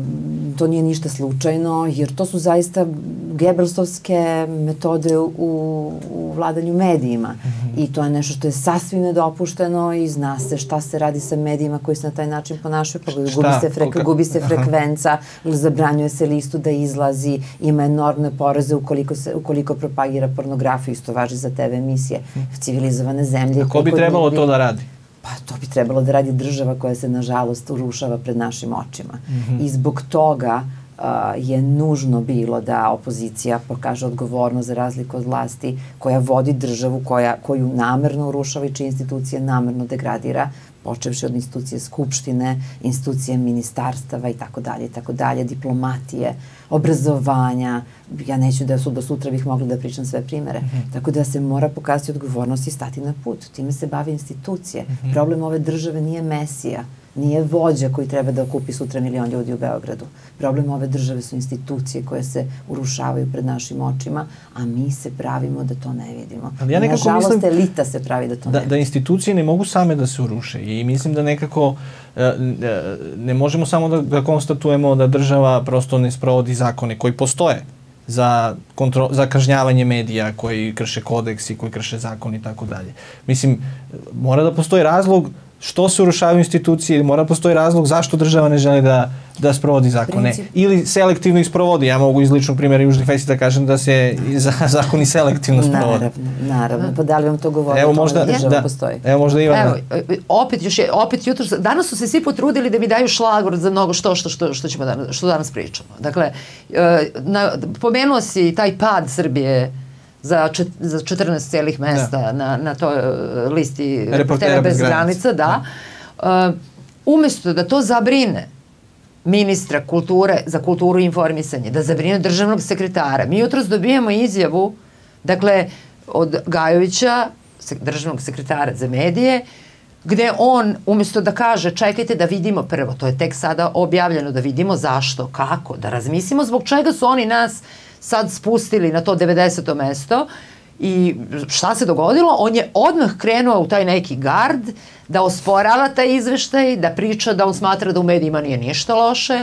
to nije ništa slučajno, jer to su zaista Gebelsovske metode u, u vladanju medijima. Mm-hmm. I to je nešto što je sasvim nedopušteno i zna se šta se radi sa medijima koji se na taj način ponašaju, pa gubi se, frek, gubi se frekvenca, zabranjuje se listu da izlazi, ima enormne poreze ukoliko, se, ukoliko propagira pornografiju, isto važi za te ve emisije, civilizovane zemlje. A ko bi trebalo to da radi? Pa to bi trebalo da radi država koja se nažalost urušava pred našim očima. Mm-hmm. I zbog toga uh, je nužno bilo da opozicija pokaže odgovornost za razliku od vlasti koja vodi državu, koja, koju namerno urušava i čije institucije namerno degradira, počevši od institucije skupštine, institucije ministarstava i tako dalje, i tako dalje, diplomatije, obrazovanja. Ja neću da su do sutra bih mogla da pričam sve primere. Mm-hmm. Tako da se mora pokazati odgovornost i stati na put. Time se bave institucije. Mm-hmm. Problem ove države nije Mesija, nije vođa koji treba da okupi sutra milion ljudi u Beogradu. Problem ove države su institucije koje se urušavaju pred našim očima, a mi se pravimo da to ne vidimo. Ali ja nekako nažalost, mislim, elita se pravi da to da, ne da institucije ne mogu same da se uruše i mislim da nekako e, ne možemo samo da, da konstatujemo da država prosto ne sprovodi zakone koji postoje za, kontro, za kažnjavanje medija koji krše kodeks i koji krše zakon i tako dalje. Mislim, mora da postoji razlog što se urušavaju institucije ili mora postoji razlog zašto država ne želi da, da sprovodi zakone. Princip. Ili selektivno ih sprovodi. Ja mogu iz ličnog primjera Južnih Vesti da kažem da se za, zakoni selektivno sprovode. Naravno, naravno. Pa da li vam to govori? Evo možda, država da, postoji? Evo možda Ivana. Evo, opet, još je, opet jutro, danas su se svi potrudili da mi daju šlagvort za mnogo što, što, što, što, ćemo danas, što danas pričamo. Dakle, na, pomenuo si taj pad Srbije za, čet, za četrnaest celih mesta da. na, na toj uh, listi Reportera bez granica, da. da. Uh, umesto da to zabrine ministra kulture za kulturu i informisanje, da zabrine državnog sekretara, mi jutros dobijemo izjavu, dakle, od Gajovića, državnog sekretara za medije, gde on, umesto da kaže čekajte da vidimo prvo, to je tek sada objavljeno, da vidimo zašto, kako, da razmislimo zbog čega su oni nas sad spustili na to devedeseto mesto i šta se dogodilo, on je odmah krenuo u taj neki gard da osporava taj izveštaj, da priča da on smatra da u medijima nije ništa loše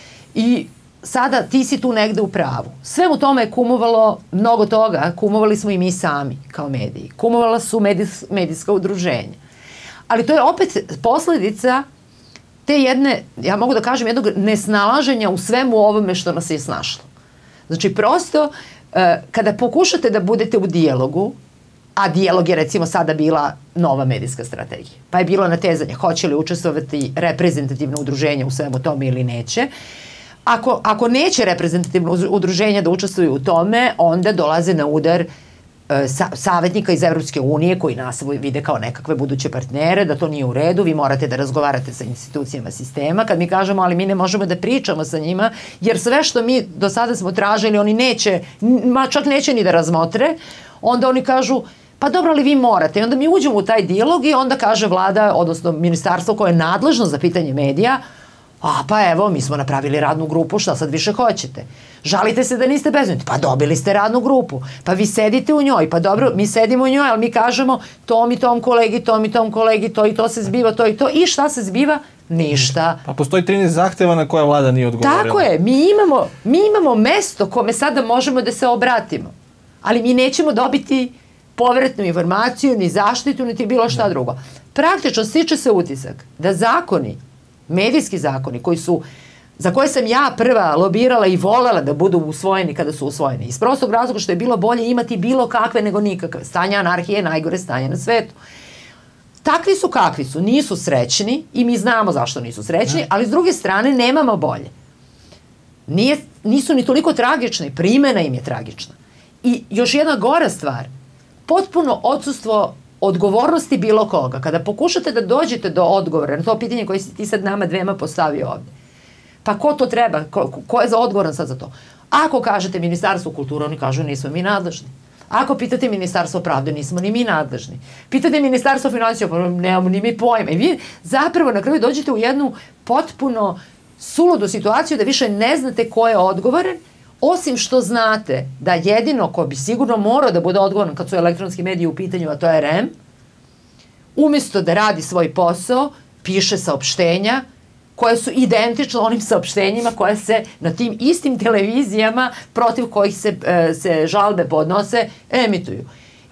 i sada ti si tu negde u pravu. Sve u tome je kumovalo mnogo toga, kumovali smo i mi sami kao mediji, kumovala su medijs, medijska udruženja. Ali to je opet posledica te jedne, ja mogu da kažem, jednog nesnalaženja u svemu ovome što nas je snašlo. Znači, prosto, kada pokušate da budete u dijalogu, a dijalog je recimo sada bila nova medijska strategija, pa je bilo natezanje hoće li učestvovati reprezentativno udruženje u svemu tome ili neće. Ako, ako neće reprezentativno udruženje da učestvuju u tome, onda dolaze na udar Sa, savjetnika iz Evropske unije koji nas vide kao nekakve buduće partnere, da to nije u redu, vi morate da razgovarate sa institucijama sistema. Kad mi kažemo, ali mi ne možemo da pričamo sa njima, jer sve što mi do sada smo tražili, oni neće, ma čak neće ni da razmotre, onda oni kažu, pa dobro, ali vi morate. I onda mi uđemo u taj dijalog i onda kaže vlada, odnosno ministarstvo koje je nadležno za pitanje medija, a pa evo, mi smo napravili radnu grupu, šta sad više hoćete? Žalite se da niste bezbedni, pa dobili ste radnu grupu, pa vi sedite u njoj, pa dobro, mi sedimo u njoj, ali mi kažemo tom i tom kolegi, tom i tom kolegi, to i to se zbiva, to i to, i šta se zbiva? Ništa. Pa postoji trinaest zahteva na koje vlada nije odgovorila. Tako je, mi imamo, mi imamo mesto kome sada možemo da se obratimo, ali mi nećemo dobiti povratnu informaciju, ni zaštitu, niti bilo šta drugo. Praktično stiče se utisak da zakoni, medijski zakoni koji su, za koje sam ja prva lobirala i volela da budu usvojeni kada su usvojeni. Iz prostog razloga što je bilo bolje imati bilo kakve nego nikakve. Stanje anarhije je najgore stanje na svetu. Takvi su kakvi su, nisu srećni i mi znamo zašto nisu srećni, ali s druge strane nemamo bolje. Nije, nisu ni toliko tragični, primena im je tragična. I još jedna gora stvar, potpuno odsustvo odgovornosti bilo koga. Kada pokušate da dođete do odgovora na to pitanje koje si ti sad nama dvema postavio ovde, pa ko to treba? Ko, ko je za odgovoran sad za to? Ako kažete Ministarstvo kulture, oni kažu nismo mi nadležni. Ako pitate Ministarstvo pravde, nismo ni mi nadležni. Pitate Ministarstvo financija, pa nemamo ni mi pojma. I vi zapravo na kraju dođete u jednu potpuno suludu situaciju da više ne znate ko je odgovoran, osim što znate da jedino ko bi sigurno morao da bude odgovoran kad su elektronski mediji u pitanju, a to je R E M, umjesto da radi svoj posao, piše saopštenja koje su identične onim saopštenjima koje se na tim istim televizijama protiv kojih se, se žalbe podnose emituju.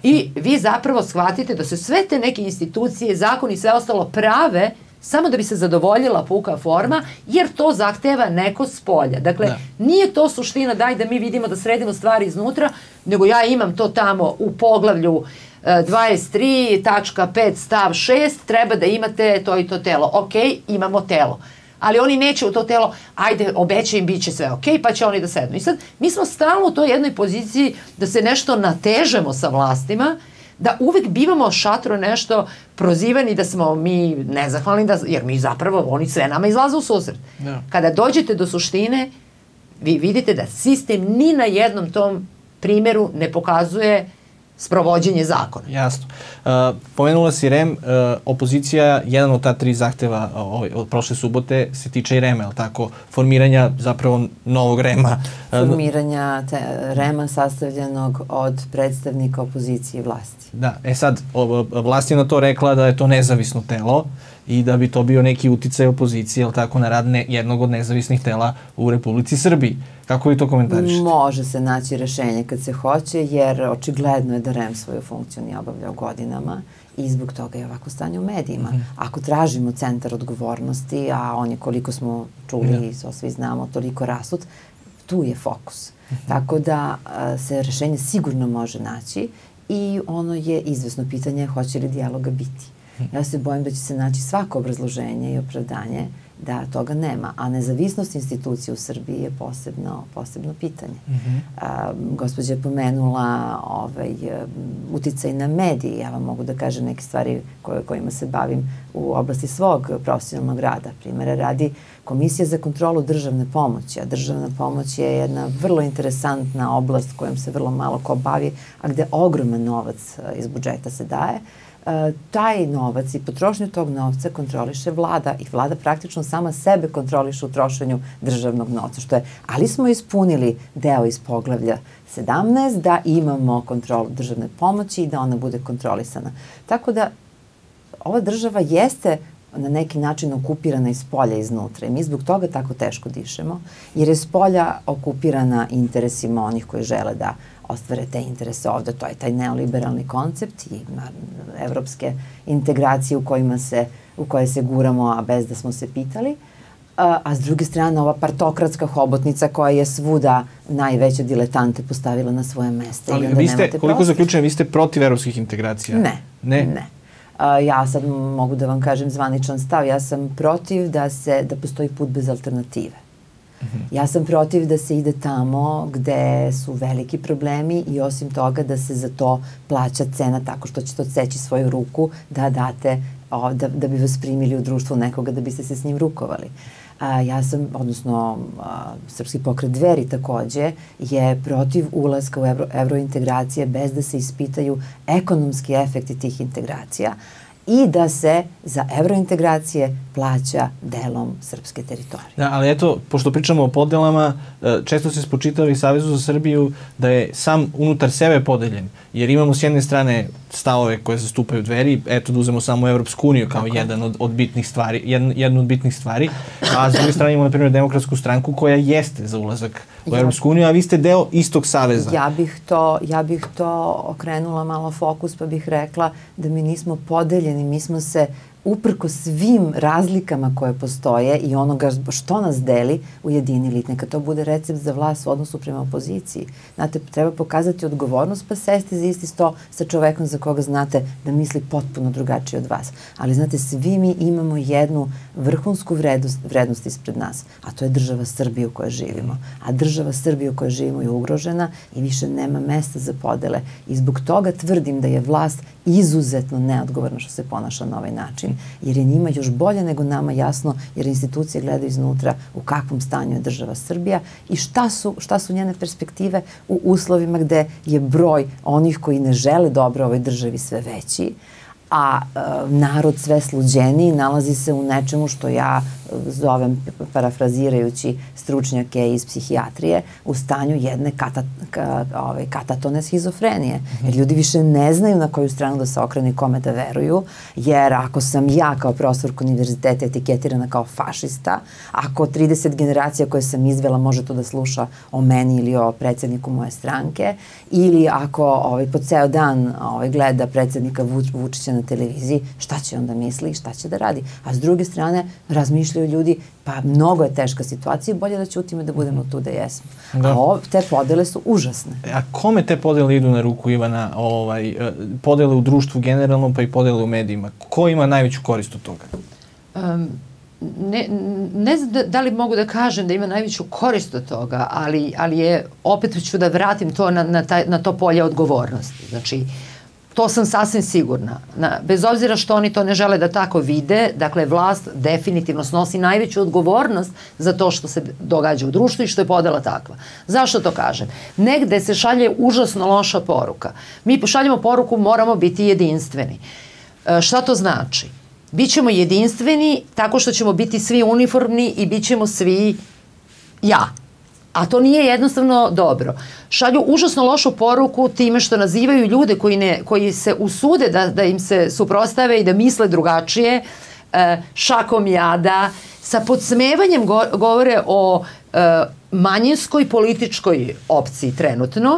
I vi zapravo shvatite da se sve te neke institucije, zakon i sve ostalo prave samo da bi se zadovoljila puka forma, jer to zahteva neko s polja. Dakle, da. Nije to suština daj da mi vidimo da sredimo stvari iznutra, nego ja imam to tamo u poglavlju dvadeset tri tačka pet stav šest, treba da imate to i to telo. Ok, imamo telo. Ali oni neće u to telo, ajde, obeća im, bit će sve ok, pa će oni da sednu. I sad, mi smo stalno u toj jednoj poziciji da se nešto natežemo sa vlastima, da uvek bivamo šatro nešto prozivani da smo mi nezahvalni, da, jer mi zapravo, oni sve nama izlaze u susret. No. Kada dođete do suštine, vi vidite da sistem ni na jednom tom primjeru ne pokazuje sprovođenje zakona. Jasno. Uh, pomenula si R E M, uh, opozicija, jedan od ta tri zahteva uh, od prošle subote se tiče i R E M-a, tako, formiranja zapravo novog R E M-a. Uh, formiranja te, R E M-a sastavljenog od predstavnika opozicije i vlasti. Da, e sad, o, vlast je na to rekla da je to nezavisno telo i da bi to bio neki uticaj opozicije, jel tako, na rad ne, jednog od nezavisnih tela u Republici Srbiji. Kako vi to komentarišete? Može se naći rešenje kad se hoće, jer očigledno je da R E M svoju funkciju nije obavljao godinama i zbog toga je ovako stanje u medijima. Mm-hmm. Ako tražimo centar odgovornosti, a on je, koliko smo čuli i so svi znamo, toliko rasut, tu je fokus. Mm-hmm. Tako da a, se rešenje sigurno može naći i ono je izvesno pitanje hoće li dijaloga biti. Ja se bojim da će se naći svako obrazloženje i opravdanje da toga nema. A nezavisnost institucije u Srbiji je posebno, posebno pitanje. Mm-hmm. A, gospođa je pomenula ovaj, uticaj na medije. Ja vam mogu da kažem neke stvari koje, kojima se bavim u oblasti svog profesionalnog rada. Primere radi Komisija za kontrolu državne pomoći. A državna pomoć je jedna vrlo interesantna oblast kojom se vrlo malo ko bavi, a gde ogroman novac iz budžeta se daje. Uh, taj novac i potrošnju tog novca kontroliše vlada i vlada praktično sama sebe kontroliše u trošenju državnog novca, što je, ali smo ispunili deo iz poglavlja sedamnaest da imamo kontrolu državne pomoći i da ona bude kontrolisana. Tako da ova država jeste na neki način okupirana iz polja iznutra i mi zbog toga tako teško dišemo, jer je s polja okupirana interesima onih koji žele da ostvare te interese ovde. To je taj neoliberalni koncept i evropske integracije u kojima se, u koje se guramo, a bez da smo se pitali. A, a s druge strane, ova partokratska hobotnica koja je svuda najveće diletante postavila na svoje meste. Ali vi ste, koliko zaključujem, vi ste protiv evropskih integracija? Ne, ne. ne. A, ja sad mogu da vam kažem zvaničan stav. Ja sam protiv da, se, da postoji put bez alternative. Ja sam protiv da se ide tamo gde su veliki problemi i osim toga da se za to plaća cena tako što ćete odseći svoju ruku da date, o, da, da bi vas primili u društvu nekoga da biste se s njim rukovali. A, ja sam, odnosno a, Srpski pokret Dveri takođe je protiv ulaska u evro, evrointegracije bez da se ispitaju ekonomski efekti tih integracija i da se za evrointegracije plaća delom srpske teritorije. Da, ali eto, pošto pričamo o podelama, često se spočitava i Savezu za Srbiju da je sam unutar sebe podeljen, jer imamo s jedne strane stavove koje zastupaju Dveri, eto da uzemo samo Evropsku uniju kao Tako. jedan od, od bitnih stvari, jedan, jednu od bitnih stvari, a s druge strane imamo, na primjer, Demokratsku stranku koja jeste za ulazak u Evropsku uniju, a vi ste deo istog saveza. Ja bih to, ja bih to okrenula malo fokus, pa bih rekla da mi nismo podeljeni, mi smo se uprko svim razlikama koje postoje i onoga što nas deli ujedinili. Neka to bude recept za vlast u odnosu prema opoziciji. Znate, treba pokazati odgovornost pa sesti za isti sto sa čovekom za koga znate da misli potpuno drugačije od vas. Ali znate, svi mi imamo jednu vrhunsku vrednost, vrednost ispred nas, a to je država Srbije u kojoj živimo. A država Srbije u kojoj živimo je ugrožena i više nema mesta za podele. I zbog toga tvrdim da je vlast izuzetno neodgovorna što se ponaša na ovaj način. Jer je njima još bolje nego nama jasno, jer institucije gledaju iznutra u kakvom stanju je država Srbija i šta su, šta su njene perspektive u uslovima gde je broj onih koji ne žele dobro ovoj državi sve veći, a e, narod sve sluđeniji nalazi se u nečemu što ja e, zovem parafrazirajući stručnjake iz psihijatrije, u stanju jedne kata, ka, ove, katatone schizofrenije. Jer ljudi više ne znaju na koju stranu da se okrenu i kome da veruju, jer ako sam ja kao profesorka univerziteta etiketirana kao fašista, ako trideset generacija koje sam izvela može to da sluša o meni ili o predsjedniku moje stranke, ili ako ovaj, po ceo dan ovaj, gleda predsjednika Vuč, Vučića na televiziji, šta će onda misli i šta će da radi. A s druge strane, razmišljaju ljudi, pa mnogo je teška situacija, bolje da ćutimo da budemo tu da jesmo. Da. A ov, te podele su užasne. A kome te podele idu na ruku, Ivana? Ovaj, podele u društvu generalno, pa i podele u medijima. Ko ima najveću korist od toga? Um, ne, ne znam da, da li mogu da kažem da ima najveću korist od toga, ali, ali je, opet ću da vratim to na, na, taj, na to polje odgovornosti. Znači, to sam sasvim sigurna. Na, bez obzira što oni to ne žele da tako vide, dakle, vlast definitivno snosi najveću odgovornost za to što se događa u društvu i što je podela takva. Zašto to kažem? Negde se šalje užasno loša poruka. Mi pošaljemo poruku, moramo biti jedinstveni. E, šta to znači? Bićemo jedinstveni tako što ćemo biti svi uniformni i bit ćemo svi ja. A to nije jednostavno dobro. Šalju užasno lošu poruku time što nazivaju ljude koji, ne, koji se usude da, da im se suprostave i da misle drugačije, e, šakom jada, sa podsmevanjem go, govore o e, manjinskoj političkoj opciji trenutno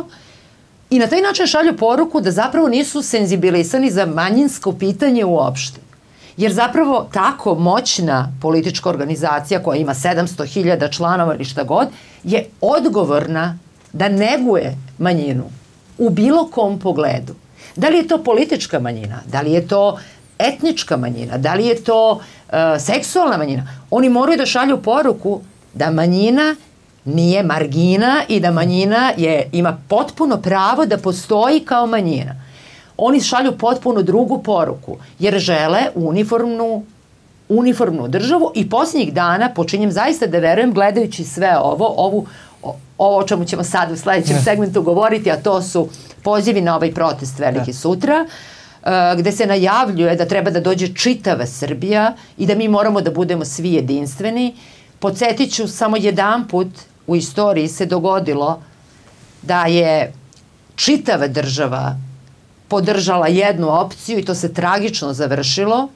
i na taj način šalju poruku da zapravo nisu senzibilisani za manjinsko pitanje uopšte. Jer zapravo tako moćna politička organizacija koja ima sedamsto hiljada članova ili šta god je odgovorna da neguje manjinu u bilo kom pogledu. Da li je to politička manjina, da li je to etnička manjina, da li je to uh, seksualna manjina. Oni moraju da šalju poruku da manjina nije margina i da manjina je, ima potpuno pravo da postoji kao manjina. Oni šalju potpuno drugu poruku, jer žele uniformnu, uniformnu državu i posljednjih dana počinjem zaista da verujem, gledajući sve ovo, ovu, ovo o čemu ćemo sad u sledećem segmentu govoriti, a to su pozivi na ovaj protest veliki sutra, gde se najavljuje da treba da dođe čitava Srbija i da mi moramo da budemo svi jedinstveni. Podsjetit ću, samo jedan put u istoriji se dogodilo da je čitava država podržala jednu opciju i to se tragično završilo.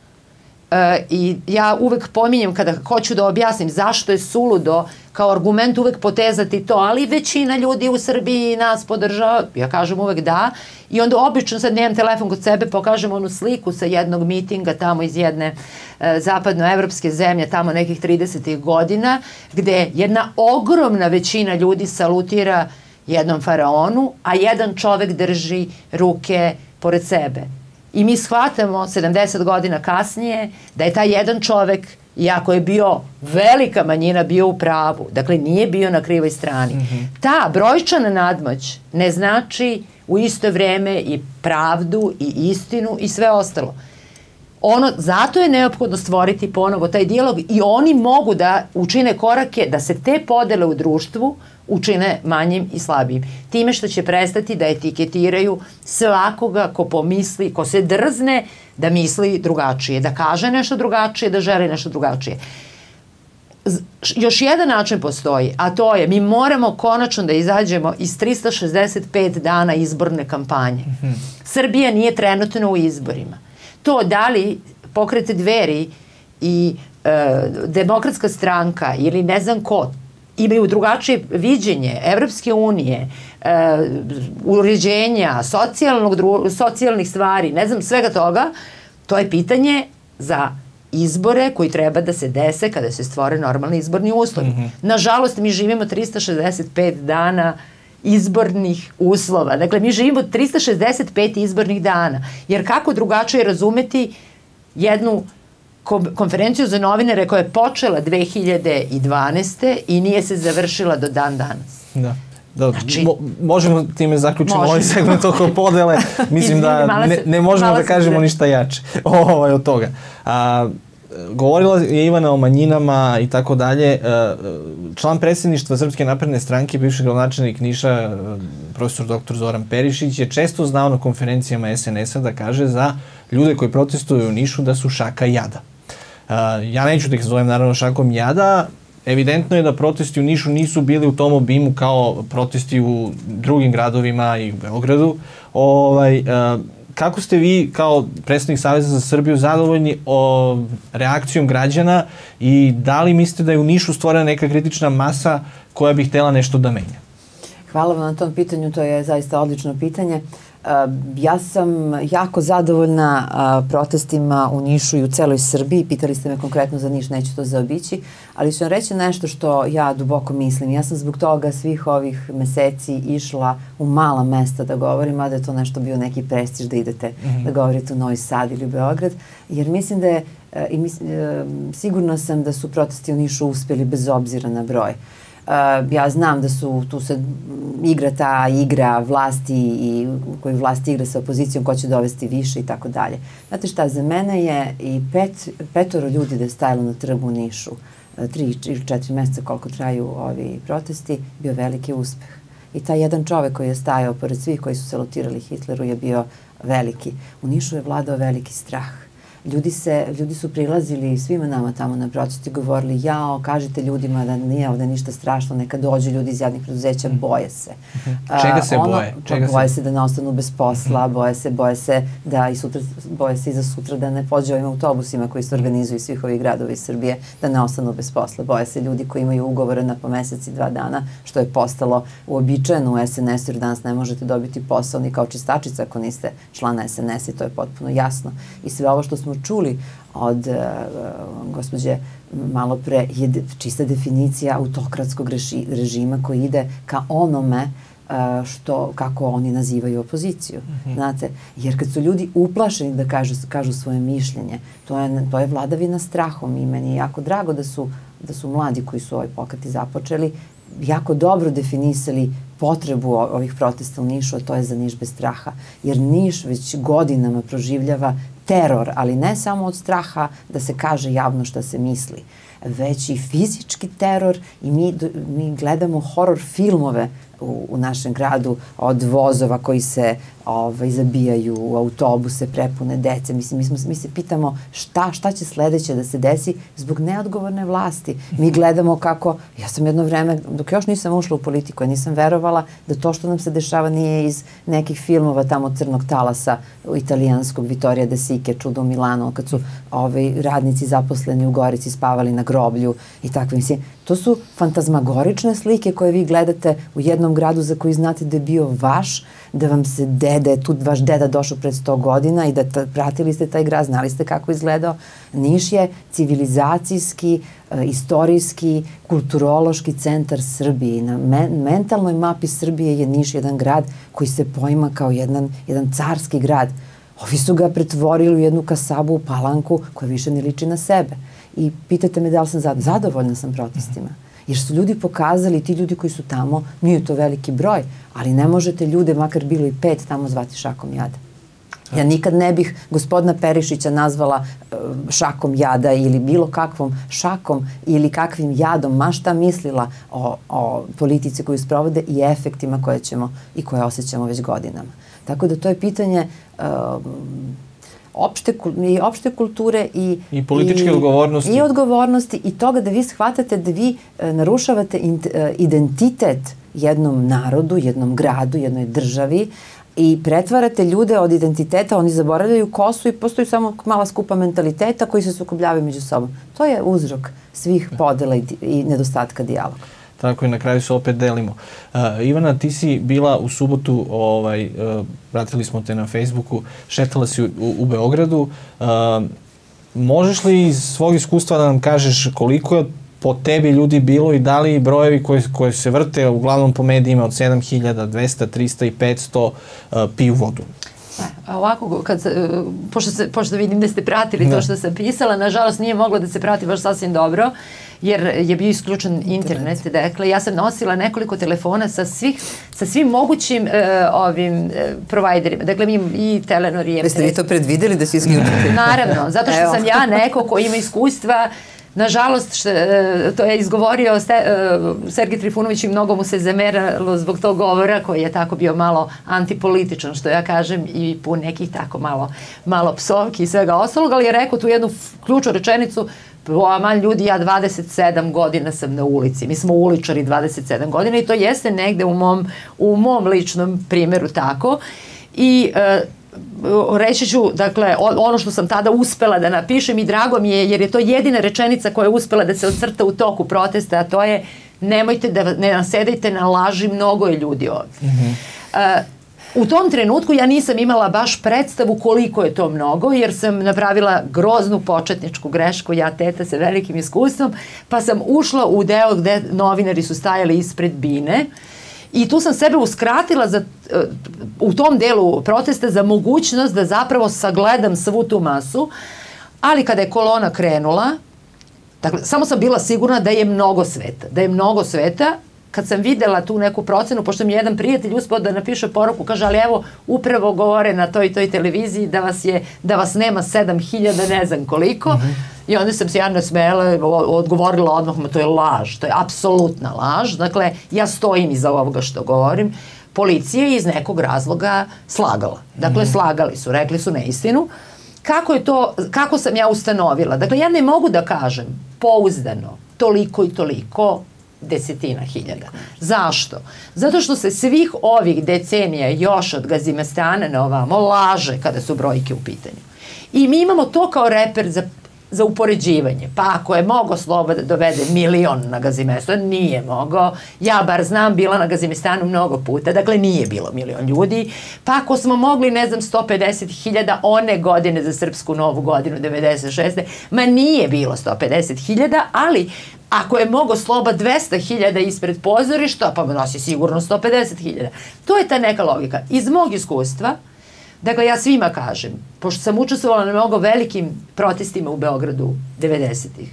E, I ja uvek pominjem kada hoću da objasnim zašto je suludo kao argument uvek potezati to, ali većina ljudi u Srbiji nas podržava, ja kažem uvek da, i onda obično sad nemam telefon kod sebe, pokažem onu sliku sa jednog mitinga tamo iz jedne e, zapadnoevropske zemlje, tamo nekih tridesetih godina, gde jedna ogromna većina ljudi salutira jednom faraonu, a jedan čovek drži ruke pored sebe. I mi shvatamo sedamdeset godina kasnije da je taj jedan čovek, iako je bio velika manjina, bio u pravu. Dakle, nije bio na krivoj strani. Mm-hmm. Ta brojčana nadmoć ne znači u isto vreme i pravdu i istinu i sve ostalo. Ono, zato je neophodno stvoriti ponovo taj dijalog i oni mogu da učine korake da se te podele u društvu učine manjim i slabijim. Time što će prestati da etiketiraju svakoga ko pomisli, ko se drzne da misli drugačije, da kaže nešto drugačije, da želi nešto drugačije. Z- još jedan način postoji, a to je mi moramo konačno da izađemo iz trista šezdeset pet dana izborne kampanje. Mm-hmm. Srbija nije trenutno u izborima. To da li pokrete Dveri i e, Demokratska stranka ili ne znam ko imaju drugačije viđenje Evropske unije, e, uređenja, socijalnog, dru, socijalnih stvari, ne znam, svega toga, to je pitanje za izbore koji treba da se dese kada se stvore normalni izborni uslovi. Mm-hmm. Nažalost, mi živimo trista šezdeset pet dana izbornih uslova. Dakle, mi živimo trista šezdeset pet izbornih dana. Jer kako drugačije razumeti jednu konferenciju za novinare koja je počela dve hiljade dvanaeste. i nije se završila do dan danas. Da. Da, znači, mo, možemo time zaključiti ovaj segment oko podele. Mislim da ne, ne možemo da kažemo se ništa jače ovaj, od toga. A, govorila je Ivana o manjinama i tako dalje. Član predsjedništva Srpske napredne stranke, bivši gradonačelnik Niša, profesor doktor Zoran Perišić, je često znao na konferencijama es en es a da kaže za ljude koji protestuju u Nišu da su šaka jada. Ja neću da ih zovem naravno šakom jada. Evidentno je da protesti u Nišu nisu bili u tom obimu kao protesti u drugim gradovima i u Beogradu. Ovaj, kako ste vi kao predstavnik Saveza za Srbiju zadovoljni o reakcijom građana i da li mislite da je u Nišu stvorena neka kritična masa koja bi htela nešto da menja? Hvala vam na tom pitanju, to je zaista odlično pitanje. Ja sam jako zadovoljna protestima u Nišu i u celoj Srbiji. Pitali ste me konkretno za Niš, neću to zaobići, ali ću vam reći nešto što ja duboko mislim. Ja sam zbog toga svih ovih meseci išla u mala mesta da govorim, mada je to nešto bio neki prestiž da idete da govorite u Novi Sad ili u Beograd, jer mislim da je, i mislim, sigurna sam da su protesti u Nišu uspeli bez obzira na broj. Uh, ja znam da su, tu se igra ta igra vlasti i u kojoj vlast igra sa opozicijom, ko će dovesti više i tako dalje. Znate šta, za mene je i pet, petoro ljudi da je stajalo na trgu u Nišu, tri ili četiri meseca koliko traju ovi protesti, bio veliki uspeh. I taj jedan čovek koji je stajao pored svih koji su salutirali Hitleru je bio veliki. U Nišu je vladao veliki strah. Ljudi, se, ljudi su prilazili svima nama tamo na protesti i govorili jao, kažite ljudima da nije ovde ništa strašno, neka dođu ljudi iz javnih preduzeća, boje se. Čega se ono, boje? Čega boje se... se da ne ostanu bez posla, boje se, boje se da i sutra, boje se i za sutra da ne pođe ovim autobusima koji se organizuju iz svih ovih gradova iz Srbije, da ne ostanu bez posla. Boje se ljudi koji imaju ugovore na po mesec i dva dana, što je postalo uobičajeno u es en esu, jer danas ne možete dobiti posao ni kao čistačica ako niste člana es en esa i to je potpuno jasno. I sve ovo što smo čuli od uh, gospođe malo pre je de, čista definicija autokratskog reži, režima koji ide ka onome uh, što, kako oni nazivaju opoziciju. Mm-hmm. Znate, jer kad su ljudi uplašeni da kažu, kažu svoje mišljenje, to je, to je vladavina strahom i meni je jako drago da su, da su mladi koji su ovaj pokreti započeli jako dobro definisali potrebu ovih protesta u Nišu, a to je za Niš bez straha. Jer Niš već godinama proživljava teror, ali ne samo od straha da se kaže javno šta se misli, već i fizički teror i mi, mi gledamo horor filmove u, u našem gradu od vozova koji se ovaj, zabijaju u autobuse, prepune dece. Mislim, mi, smo, mi se pitamo šta, šta će sledeće da se desi zbog neodgovorne vlasti. Mi gledamo kako, ja sam jedno vreme, dok još nisam ušla u politiku, ja nisam verovala da to što nam se dešava nije iz nekih filmova tamo Crnog talasa, italijanskog, Vittoria De Sica, Čudo u Milanu, kad su ovaj, radnici zaposleni u Gorici spavali na groblju i takve. Mislim, to su fantazmagorične slike koje vi gledate u jednom gradu za koji znate da je bio vaš, da vam se dede, tu vaš deda došao pred sto godina i da ta, pratili ste taj grad, znali ste kako izgledao. Niš je civilizacijski, e, istorijski, kulturološki centar Srbije. Na men, mentalnoj mapi Srbije je Niš jedan grad koji se poima kao jedan, jedan carski grad. Ovi su ga pretvorili u jednu kasabu u Palanku koja više ne liči na sebe. I pitate me da li sam zadovoljna. Zadovoljna sam protestima. Jer su ljudi pokazali, ti ljudi koji su tamo, nije to veliki broj, ali ne možete ljude, makar bilo i pet, tamo zvati šakom jada. Ja nikad ne bih gospodina Perišića nazvala uh, šakom jada ili bilo kakvom šakom ili kakvim jadom, ma šta mislila o, o politici koju sprovode i efektima koje ćemo i koje osjećamo već godinama. Tako da to je pitanje uh, opšte, i opšte kulture i, I političke i, odgovornosti. I odgovornosti i toga da vi shvatate da vi e, narušavate in, e, identitet jednom narodu, jednom gradu, jednoj državi i pretvarate ljude od identiteta, oni zaboravljaju kosu i postoji samo mala skupa mentaliteta koji se sukobljavaju među sobom. To je uzrok svih podela i, i nedostatka dijaloga. Tako i na kraju se opet delimo. Uh, Ivana, ti si bila u subotu, ovaj, uh, pratili smo te na Facebooku, šetala si u, u, u Beogradu. Uh, možeš li iz svog iskustva da nam kažeš koliko je po tebi ljudi bilo i da li brojevi koji, koji se vrte uglavnom po medijima od sedam hiljada, dvesta, trista i petsto uh, piju vodu? A ovako, kad se, pošto, se, pošto vidim da ste pratili ne. to što sam pisala, nažalost nije moglo da se prati baš sasvim dobro, jer je bio isključen internet. internet. Dakle, ja sam nosila nekoliko telefona sa, svih, sa svim mogućim uh, ovim uh, provajderima. Dakle, mi i Telenor i M T S. Jeste vi to predvideli da se isključite? Naravno, zato što Evo. sam ja neko ko ima iskustva Nažalost, što, to je izgovorio Ste, Sergej Trifunović i mnogo mu se zameralo zbog tog govora koji je tako bio malo antipolitičan, što ja kažem, i pun nekih tako malo, malo psovki i svega ostalog, ali je rekao tu jednu ključnu rečenicu: aman ljudi, ja dvadeset sedam godina sam na ulici, mi smo uličari dvadeset sedam godina i to jeste negde u mom, u mom ličnom primjeru tako. I e, reći ću, dakle, ono što sam tada uspela da napišem i drago mi je, jer je to jedina rečenica koja je uspela da se ocrta u toku protesta, a to je: nemojte da ne nasedajte na laži, mnogo je ljudi ovdje. Mm-hmm. e, U tom trenutku ja nisam imala baš predstavu koliko je to mnogo, jer sam napravila groznu početničku grešku, ja teta sa velikim iskustvom, pa sam ušla u deo gde novinari su stajali ispred bine i tu sam sebe uskratila za, u tom delu protesta za mogućnost da zapravo sagledam svu tu masu, ali kada je kolona krenula, dakle, samo sam bila sigurna da je mnogo sveta, da je mnogo sveta. Kad sam videla tu neku procenu, pošto mi je jedan prijatelj uspeo da napiše poruku, kaže: ali evo, upravo govore na toj toj televiziji da vas je, da vas nema sedam hiljada, ne znam koliko. Mm-hmm. I onda sam se ja nasmejala, odgovorila odmah: ma to je laž, to je apsolutna laž. Dakle, ja stojim iza ovoga što govorim. Policija je iz nekog razloga slagala. Dakle, mm-hmm. slagali su, rekli su neistinu. Kako je to, kako sam ja ustanovila? Dakle, ja ne mogu da kažem pouzdano toliko i toliko desetina hiljada. Zašto? Zato što se svih ovih decenija još od Gazimestana na ovamo laže kada su brojke u pitanju. I mi imamo to kao reper za, za upoređivanje. Pa ako je mogo Sloba da dovede milion na Gazimestan, nije mogo. Ja bar znam, bila na Gazimestanu mnogo puta, dakle nije bilo milion ljudi. Pa ako smo mogli, ne znam, sto pedeset hiljada one godine za Srpsku novu godinu, devedeset šeste. Ma nije bilo sto pedeset hiljada, ali ako je mogo Sloba dvesta hiljada ispred pozorišta, pa nosi sigurno sto pedeset hiljada. To je ta neka logika. Iz mog iskustva, dakle, ja svima kažem, pošto sam učestvovala na mnogo velikim protestima u Beogradu devedesetih,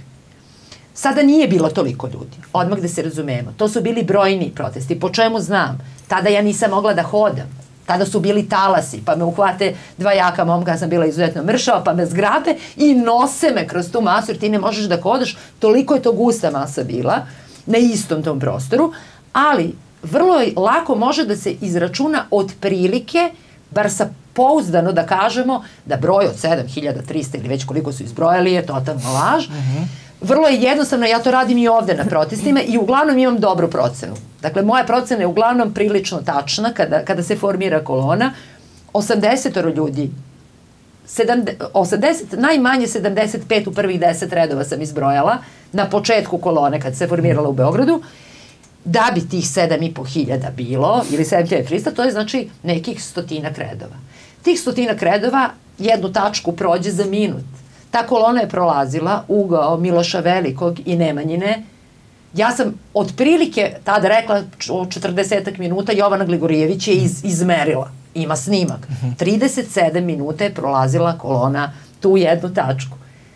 sada nije bilo toliko ljudi, odmah da se razumemo. To su bili brojni protesti. Po čemu znam? Tada ja nisam mogla da hodam. Tada su bili talasi, pa me uhvate dva jaka momka, ja sam bila izuzetno mršava, pa me zgrabe i nose me kroz tu masu, jer ti ne možeš da hodaš, toliko je to gusta masa bila na istom tom prostoru, ali vrlo lako može da se izračuna otprilike, bar sa pouzdano da kažemo da broj od sedam hiljada trista ili već koliko su izbrojali je totalna laž. Uh-huh. Vrlo je jednostavno, ja to radim i ovde na protestima i uglavnom imam dobru procenu. Dakle, moja procena je uglavnom prilično tačna kada, kada se formira kolona. osamdeset ljudi, sedamdeset, osamdeset, najmanje sedamdeset pet u prvih deset redova sam izbrojala na početku kolone kad se formirala u Beogradu. Da bi tih sedam i po hiljada bilo, ili sedam hiljada trista, to je znači nekih stotinak redova. Tih stotinak redova jednu tačku prođe za minut. Ta kolona je prolazila ugao Miloša Velikog i Nemanjine. Ja sam otprilike tada rekla četrdesetak minuta, Jovana Gligorijević je iz, izmerila. Ima snimak. trideset sedam minuta je prolazila kolona tu jednu tačku.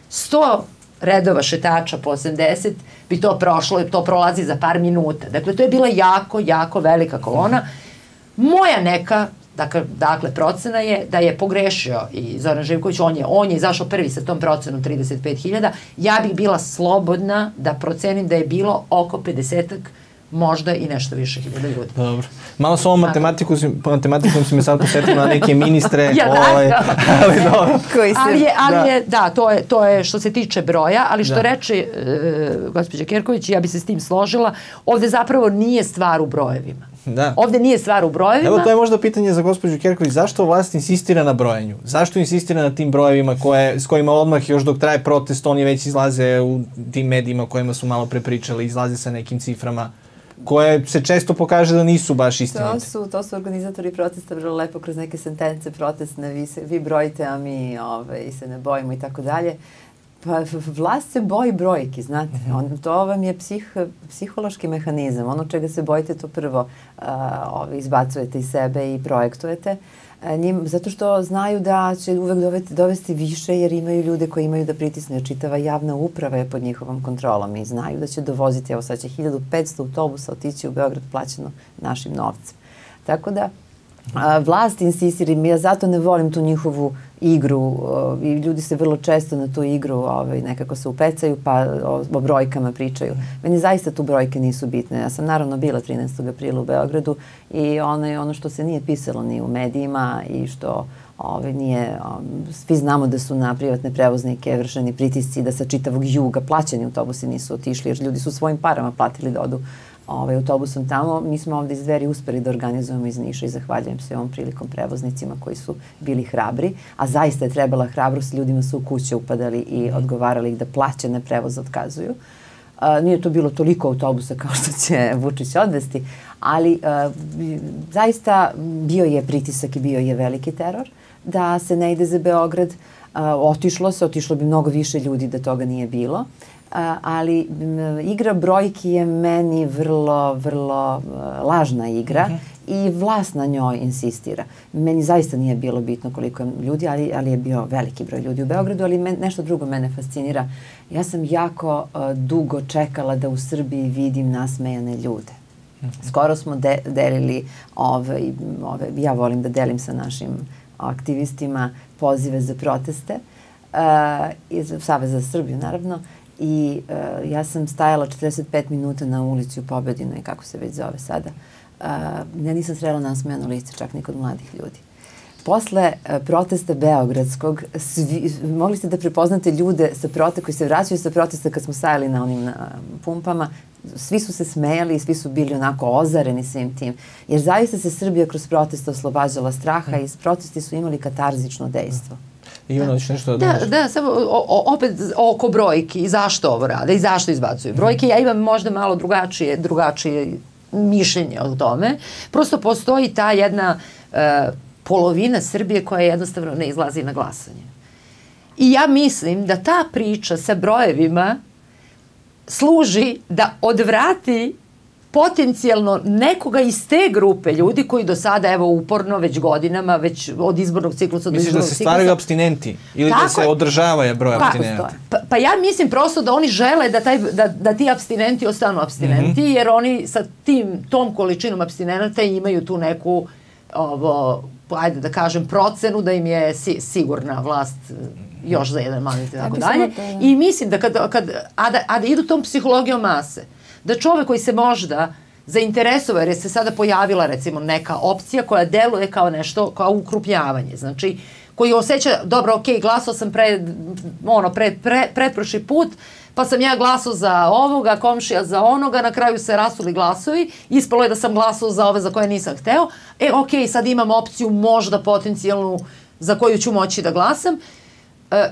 sto redova šetača po osamdeset bi to prošlo, to prolazi za par minuta. Dakle, to je bila jako, jako velika kolona. Moja neka Dakle, dakle, procena je da je pogrešio i Zoran Živković, on je, on je izašao prvi sa tom procenom trideset pet hiljada. Ja bih bila slobodna da procenim da je bilo oko pedesetak, možda i nešto više hiljada ljudi. Dobro. Malo s ovom matematikom, matematikom si me sad posjetila na neke ministre. Ja, ovaj, da, ali dobro. Koji se, ali je, ali da. je, da, to je, to je što se tiče broja, ali što da. reče e, gospođa Kerković, ja bi se s tim složila, ovde zapravo nije stvar u brojevima. Da. Ovde nije stvar u brojevima. Evo, to je možda pitanje za gospođu Kerković. Zašto vlast insistira na brojanju? Zašto insistira na tim brojevima koje, s kojima odmah još dok traje protest, oni već izlaze u tim medijima kojima su malo prepričali, izlaze sa nekim ciframa koje se često pokaže da nisu baš istinite. To su, to su organizatori protesta vrlo lepo kroz neke sentence protestne, vi, se, vi brojite, a mi ove, se ne bojimo i tako dalje. Pa vlast se boji brojki, znate. On, to vam je psih, psihološki mehanizam. Ono čega se bojite, to prvo a, ove, izbacujete iz sebe i projektujete. A, njim, zato što znaju da će uvek dovesti, dovesti više jer imaju ljude koji imaju da pritisnu. Čitava javna uprava je pod njihovom kontrolom i znaju da će dovoziti, evo sad će hiljadu petsto autobusa otići u Beograd plaćeno našim novcem. Tako da A, vlast insistira, ja zato ne volim tu njihovu igru o, i ljudi se vrlo često na tu igru ovaj, nekako se upecaju pa o, o brojkama pričaju. Meni zaista tu brojke nisu bitne. Ja sam naravno bila trinaestog aprila u Beogradu i ono, ono što se nije pisalo ni u medijima i što ovaj, nije, svi znamo da su na privatne prevoznike vršeni pritisci, da sa čitavog juga plaćeni autobusi nisu otišli jer ljudi su svojim parama platili da odu ovaj, autobusom tamo. Mi smo ovde iz Dveri uspeli da organizujemo iz Niša i zahvaljujem se ovom prilikom prevoznicima koji su bili hrabri, a zaista je trebala hrabrost, ljudima su u kuće upadali i odgovarali ih da plaćene prevoz otkazuju. A, nije to bilo toliko autobusa kao što će Vučić odvesti, ali a, zaista bio je pritisak i bio je veliki teror da se ne ide za Beograd. A, otišlo se, otišlo bi mnogo više ljudi da toga nije bilo. A, ali m, igra brojki je meni vrlo, vrlo uh, lažna igra mm -hmm. i vlast na njoj insistira. Meni zaista nije bilo bitno koliko je ljudi, ali, ali je bio veliki broj ljudi u Beogradu, ali men, nešto drugo mene fascinira. Ja sam jako uh, dugo čekala da u Srbiji vidim nasmejane ljude. Mm -hmm. Skoro smo de, delili, ove, ove, ja volim da delim sa našim aktivistima pozive za proteste, uh, iz Saveza za Srbiju naravno, i uh, ja sam stajala četrdeset pet minuta na ulici u Pobedinoj, kako se već zove sada. Uh, ja nisam srela nasmejano lice, čak ni kod mladih ljudi. Posle uh, protesta Beogradskog, svi, mogli ste da prepoznate ljude sa protesta, koji se vraćaju sa protesta kad smo stajali na onim na, pumpama, svi su se smejali i svi su bili onako ozareni svim tim. Jer zaista se Srbija kroz protesta oslobađala straha i protesti su imali katarzično dejstvo. Ivana, hoćeš nešto da da, dođeš? da, samo o, opet oko brojki i zašto ovo rade i zašto izbacuju brojke. Ja imam možda malo drugačije, drugačije mišljenje o tome. Prosto postoji ta jedna uh, polovina Srbije koja jednostavno ne izlazi na glasanje. I ja mislim da ta priča sa brojevima služi da odvrati potencijalno nekoga iz te grupe ljudi koji do sada, evo, uporno, već godinama, već od izbornog ciklusa do izbornog ciklusa. Misliš da se stvaraju abstinenti? Ili tako da se održava broj pa, abstinenta? Pa, pa ja mislim prosto da oni žele da, taj, da, da ti abstinenti ostanu abstinenti, mm -hmm. jer oni sa tim, tom količinom abstinenta imaju tu neku, ovo, ajde da kažem, procenu da im je si, sigurna vlast još za jedan mandat i tako dalje. I mislim da kad, kad a, da, a da idu tom psihologijom mase, da čovek koji se možda zainteresova, jer je se sada pojavila recimo neka opcija koja deluje kao nešto, kao ukrupnjavanje, znači koji osjeća, dobro, ok, glasao sam pre, ono, pre, pre, pretprošli put, pa sam ja glasao za ovoga, komšija za onoga, na kraju se rasuli glasovi, ispalo je da sam glasao za ove za koje nisam hteo, e, ok, sad imam opciju možda potencijalnu za koju ću moći da glasam. E,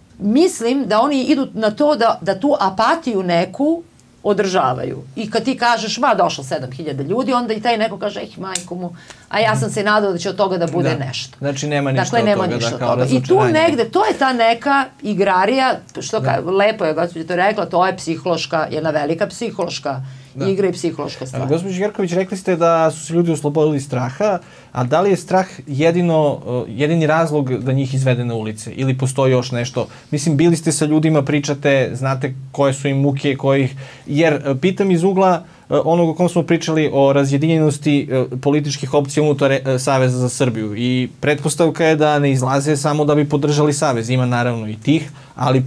mislim da oni idu na to da, da tu apatiju neku održavaju. I kad ti kažeš, ma, došlo sedam hiljada ljudi, onda i taj neko kaže, eh, majko mu, a ja sam se nadao da će od toga da bude da. nešto. Znači, nema ništa dakle, od nema toga. Ništa Da, od kao toga. I tu negde, to je ta neka igrarija, što da. ka, lepo je, gospođa to rekla, to je psihološka, jedna velika psihološka da. igra i psihološka stvar. Gospođo Jerković, rekli ste da su se ljudi oslobodili straha, a da li je strah jedino, jedini razlog da njih izvede na ulice? Ili postoji još nešto? Mislim, bili ste sa ljudima, pričate, znate koje su im muke, kojih... Jer, pitam iz ugla onog o kom smo pričali o razjedinjenosti političkih opcija unutar Saveza za Srbiju. I pretpostavka je da ne izlaze samo da bi podržali Savez. Ima naravno i tih, ali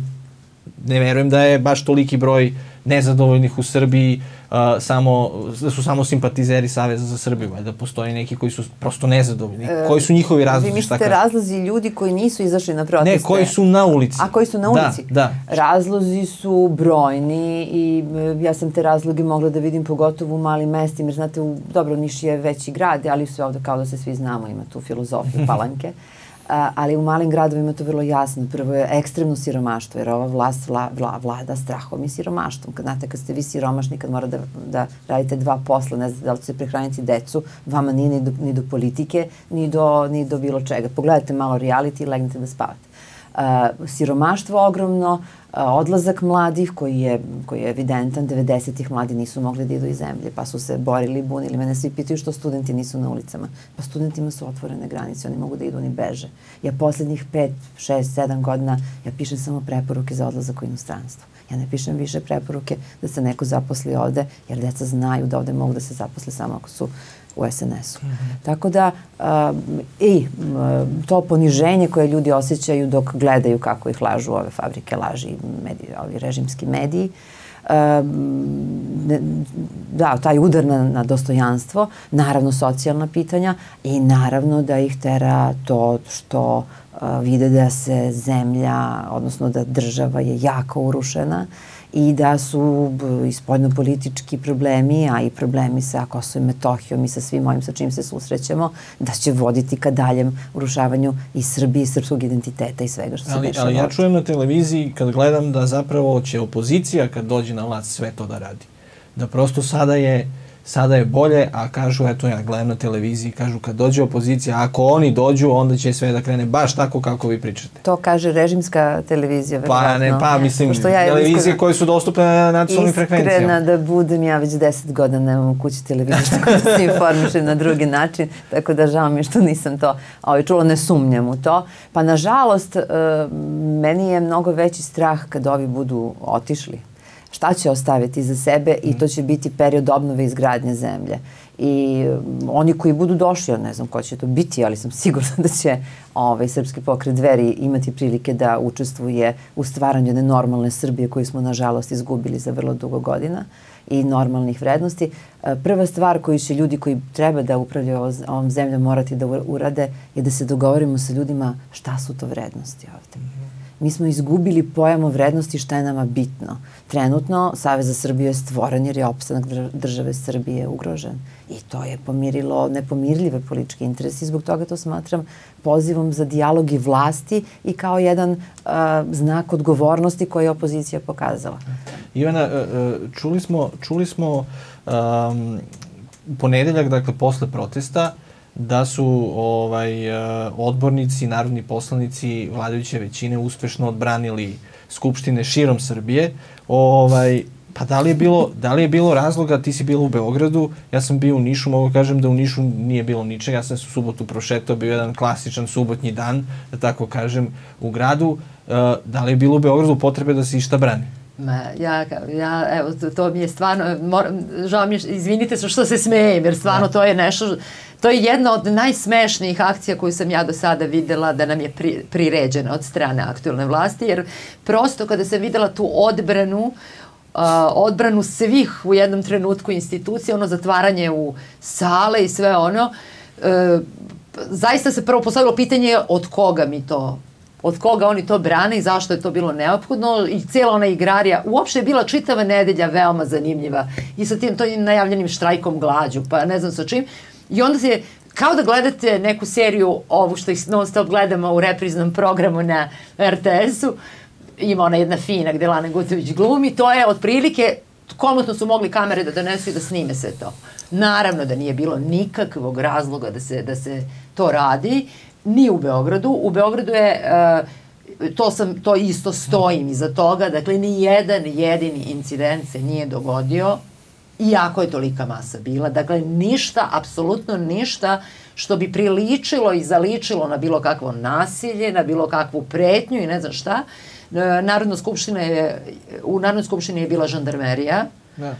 ne verujem da je baš toliki broj nezadovoljnih u Srbiji, uh, samo, da su samo simpatizeri Saveza za Srbiju, da postoji neki koji su prosto nezadovoljni. E, koji su njihovi razlozi? Vi mislite razlozi ljudi koji nisu izašli na proteste? Ne, koji su na ulici. A koji su na ulici? Da, da. Razlozi su brojni i ja sam te razloge mogla da vidim pogotovo u malim mestima, jer znate, u, dobro, Niš je veći grad, ali sve ovde kao da se svi znamo, ima tu filozofiju Palanke. A, ali u malim gradovima to vrlo jasno. Prvo je ekstremno siromaštvo, jer ova vlast vla, vla, vlada strahom i siromaštvom. Kad, znate, kad ste vi siromašni, kad mora da, da radite dva posla, ne znate da li ćete prehraniti decu, vama nije ni do, ni do politike, ni do, ni do bilo čega. Pogledajte malo reality i legnete da spavate. Uh, siromaštvo ogromno, uh, odlazak mladih koji je, koji je evidentan, devedesetih mladi nisu mogli da idu iz zemlje, pa su se borili, bunili. Mene svi pitaju što studenti nisu na ulicama. Pa studentima su otvorene granice, oni mogu da idu, oni beže. Ja poslednjih pet, šest, sedam godina, ja pišem samo preporuke za odlazak u inostranstvo. Ja ne pišem više preporuke da se neko zaposli ovde, jer deca znaju da ovde mogu da se zaposle samo ako su u S N S-u. Tako da i to poniženje koje ljudi osjećaju dok gledaju kako ih lažu ove fabrike laži, ovi režimski mediji, da, taj udar na, na dostojanstvo, naravno socijalna pitanja i naravno da ih tera to što vide da se zemlja, odnosno da država je jako urušena i da su i spoljnopolitički problemi, a i problemi sa Kosovom i Metohijom i sa svim ovim sa čim se susrećemo, da će voditi ka daljem urušavanju i Srbije, i srpskog identiteta i svega što se ali, dešava. Ali ja čujem na televiziji kad gledam da zapravo će opozicija kad dođe na vlast sve to da radi. Da prosto sada je sada je bolje, a kažu, eto ja gledam na televiziji, kažu kad dođe opozicija, ako oni dođu, onda će sve da krene baš tako kako vi pričate. To kaže režimska televizija, verovatno. Pa ne, pa mislim, ja televizije koje su dostupne na nacionalnim frekvencijama. Iskrena da budem, ja već deset godina nemam u kući televiziju, tako da se informišem na drugi način, tako da žao mi je što nisam to ovaj, čula, ne sumnjam u to. Pa nažalost, meni je mnogo veći strah kad ovi budu otišli. Šta će ostaviti za sebe i to će biti period obnove i izgradnje zemlje. I oni koji budu došli, ja ne znam ko će to biti, ali sam sigurna da će ovaj, Srpski pokret Dveri imati prilike da učestvuje u stvaranju jedne normalne Srbije koju smo nažalost izgubili za vrlo dugo godina i normalnih vrednosti. Prva stvar koju će ljudi koji treba da upravljaju ovom zemljom morati da urade je da se dogovorimo sa ljudima šta su to vrednosti ovde. Mi smo izgubili pojam o vrednosti šta je nama bitno. Trenutno Savez za Srbiju je stvoren jer je opstanak države Srbije ugrožen. I to je pomirilo nepomirljive političke interese i zbog toga to smatram pozivom za dijalog i vlasti i kao jedan uh, znak odgovornosti koji je opozicija pokazala. Ivana, čuli smo, čuli smo um, u ponedeljak, dakle, posle protesta, da su ovaj, odbornici, narodni poslanici vladajuće većine uspešno odbranili skupštine širom Srbije. Ovaj, pa da li je bilo, da li je bilo razloga, ti si bila u Beogradu, ja sam bio u Nišu, mogu kažem da u Nišu nije bilo ničega, ja sam se u subotu prošetao, bio jedan klasičan subotnji dan, da tako kažem, u gradu. Da li je bilo u Beogradu potrebe da se išta brani? Ma, ja, ja, evo, to, to mi je stvarno, moram, žao mi je, izvinite se što se smejem, jer stvarno to je nešto, to je jedna od najsmešnijih akcija koju sam ja do sada videla da nam je pri, priređena od strane aktuelne vlasti, jer prosto kada sam videla tu odbranu, uh, odbranu svih u jednom trenutku institucije, ono zatvaranje u sale i sve ono, uh, zaista se prvo postavilo pitanje od koga mi to od koga oni to brane i zašto je to bilo neophodno i cijela ona igrarija, uopšte je bila čitava nedelja veoma zanimljiva i sa tim to najavljenim štrajkom glađu, pa ne znam sa čim. I onda se, kao da gledate neku seriju, ovu što ih non stop gledamo u repriznom programu na R T S-u, ima ona jedna fina gde Lana Gutović glumi, to je otprilike, komotno su mogli kamere da donesu i da snime sve to. Naravno da nije bilo nikakvog razloga da se, da se to radi, ni u Beogradu. U Beogradu je, uh, to, sam, to isto stojim iza toga, dakle, ni jedan jedini incident se nije dogodio, iako je tolika masa bila. Dakle, ništa, apsolutno ništa što bi priličilo i zaličilo na bilo kakvo nasilje, na bilo kakvu pretnju i ne znam šta. Narodna skupština je, u Narodnoj skupštini je bila žandarmerija. Da.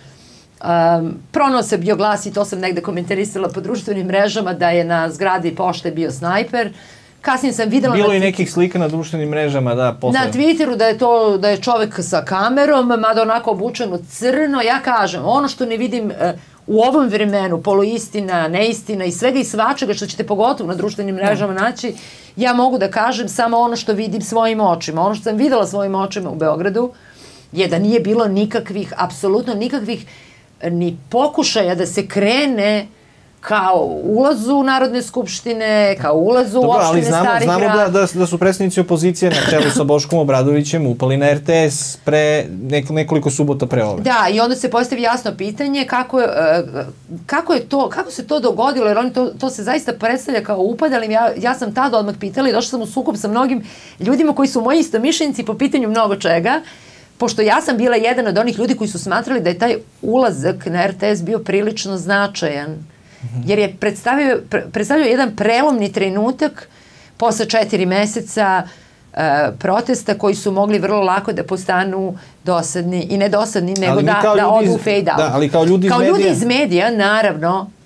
Um, pronao se bio glas i to sam negde komentarisala po društvenim mrežama da je na zgradi pošte bio snajper. Kasnije sam videla... Bilo i nekih slika na društvenim mrežama, da, posle... Na Twitteru da je to, da je čovek sa kamerom, mada onako obučen u crno. Ja kažem, ono što ne vidim uh, u ovom vremenu, poluistina, neistina i svega i svačega što ćete pogotovo na društvenim mrežama naći, ja mogu da kažem samo ono što vidim svojim očima. Ono što sam videla svojim očima u Beogradu je da nije bilo nikakvih, apsolutno nikakvih ni pokušaja da se krene kao ulazu u Narodne skupštine, kao ulazu u opštine Stari Grad. Znamo da, da, da su predstavnici opozicije na čelu sa Boškom Obradovićem upali na R T S pre nek, nekoliko subota pre ove. Da, i onda se postavi jasno pitanje kako, je, kako, je to, kako se to dogodilo, jer oni to, to se zaista predstavlja kao upad, ali ja, ja sam tada odmah pitala i došla sam u sukob sa mnogim ljudima koji su moji istomišljenici po pitanju mnogo čega, pošto ja sam bila jedan od onih ljudi koji su smatrali da je taj ulazak na R T S bio prilično značajan, jer je predstavio, predstavio jedan prelomni trenutak posle četiri meseca uh, protesta koji su mogli vrlo lako da postanu dosadni i ne dosadni, nego da, da odu u fade out. Da, ali kao ljudi iz kao medija. Kao ljudi iz medija, naravno,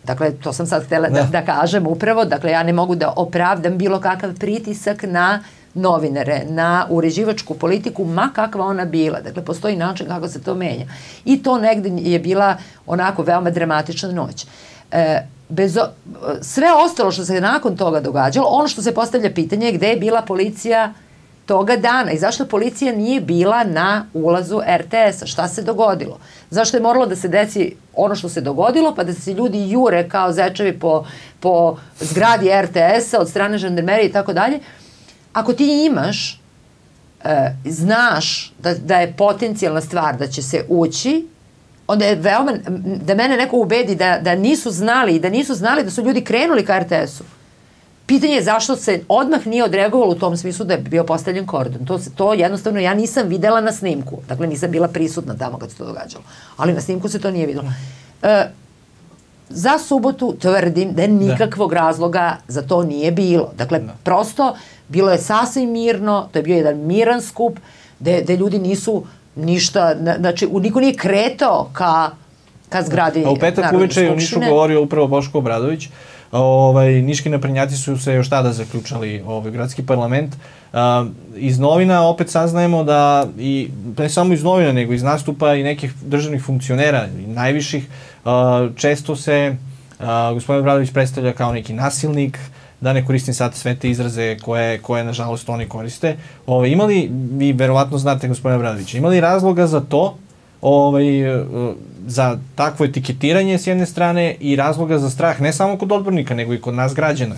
Dakle, to sam sad htjela da, da kažem upravo. Dakle, ja ne mogu da opravdam bilo kakav pritisak na novinare, na uređivačku politiku, ma kakva ona bila. Dakle, postoji način kako se to menja. I to negde je bila onako veoma dramatična noć. E, bez o, sve ostalo što se nakon toga događalo, ono što se postavlja pitanje je gde je bila policija toga dana i zašto policija nije bila na ulazu er te es-a, šta se dogodilo, zašto je moralo da se desi ono što se dogodilo, pa da se ljudi jure kao zečevi po, po zgradi er te es-a od strane žandarmerije i tako dalje. Ako ti imaš, e, znaš da, da je potencijalna stvar da će se ući, onda je veoma, da mene neko ubedi da, da nisu znali i da nisu znali da su ljudi krenuli ka er te es-u. Pitanje je zašto se odmah nije odreagovalo u tom smislu da je bio postavljen kordon. To, to jednostavno ja nisam videla na snimku. Dakle, nisam bila prisutna tamo kad se to događalo. Ali na snimku se to nije videlo. E, za subotu tvrdim da nikakvog razloga za to nije bilo. Dakle, prosto bilo je sasvim mirno, to je bio jedan miran skup, gde ljudi nisu ništa, znači, niko nije kretao ka, ka zgradi Narodne skupštine. A u petak uveče je o Nišu govorio upravo Boško Obradović. Ovaj, niški naprednjaci su se još tada zaključali ovaj, gradski parlament. Uh, iz novina opet saznajemo da, i ne samo iz novina, nego iz nastupa i nekih državnih funkcionera, i najviših, uh, često se uh, gospodin Obradović predstavlja kao neki nasilnik, da ne koristim sad sve te izraze koje, koje nažalost oni koriste. Ovaj, imali, vi verovatno znate gospodina Obradovića, imali razloga za to, ovaj, za takvo etiketiranje s jedne strane i razloga za strah, ne samo kod odbornika, nego i kod nas građana?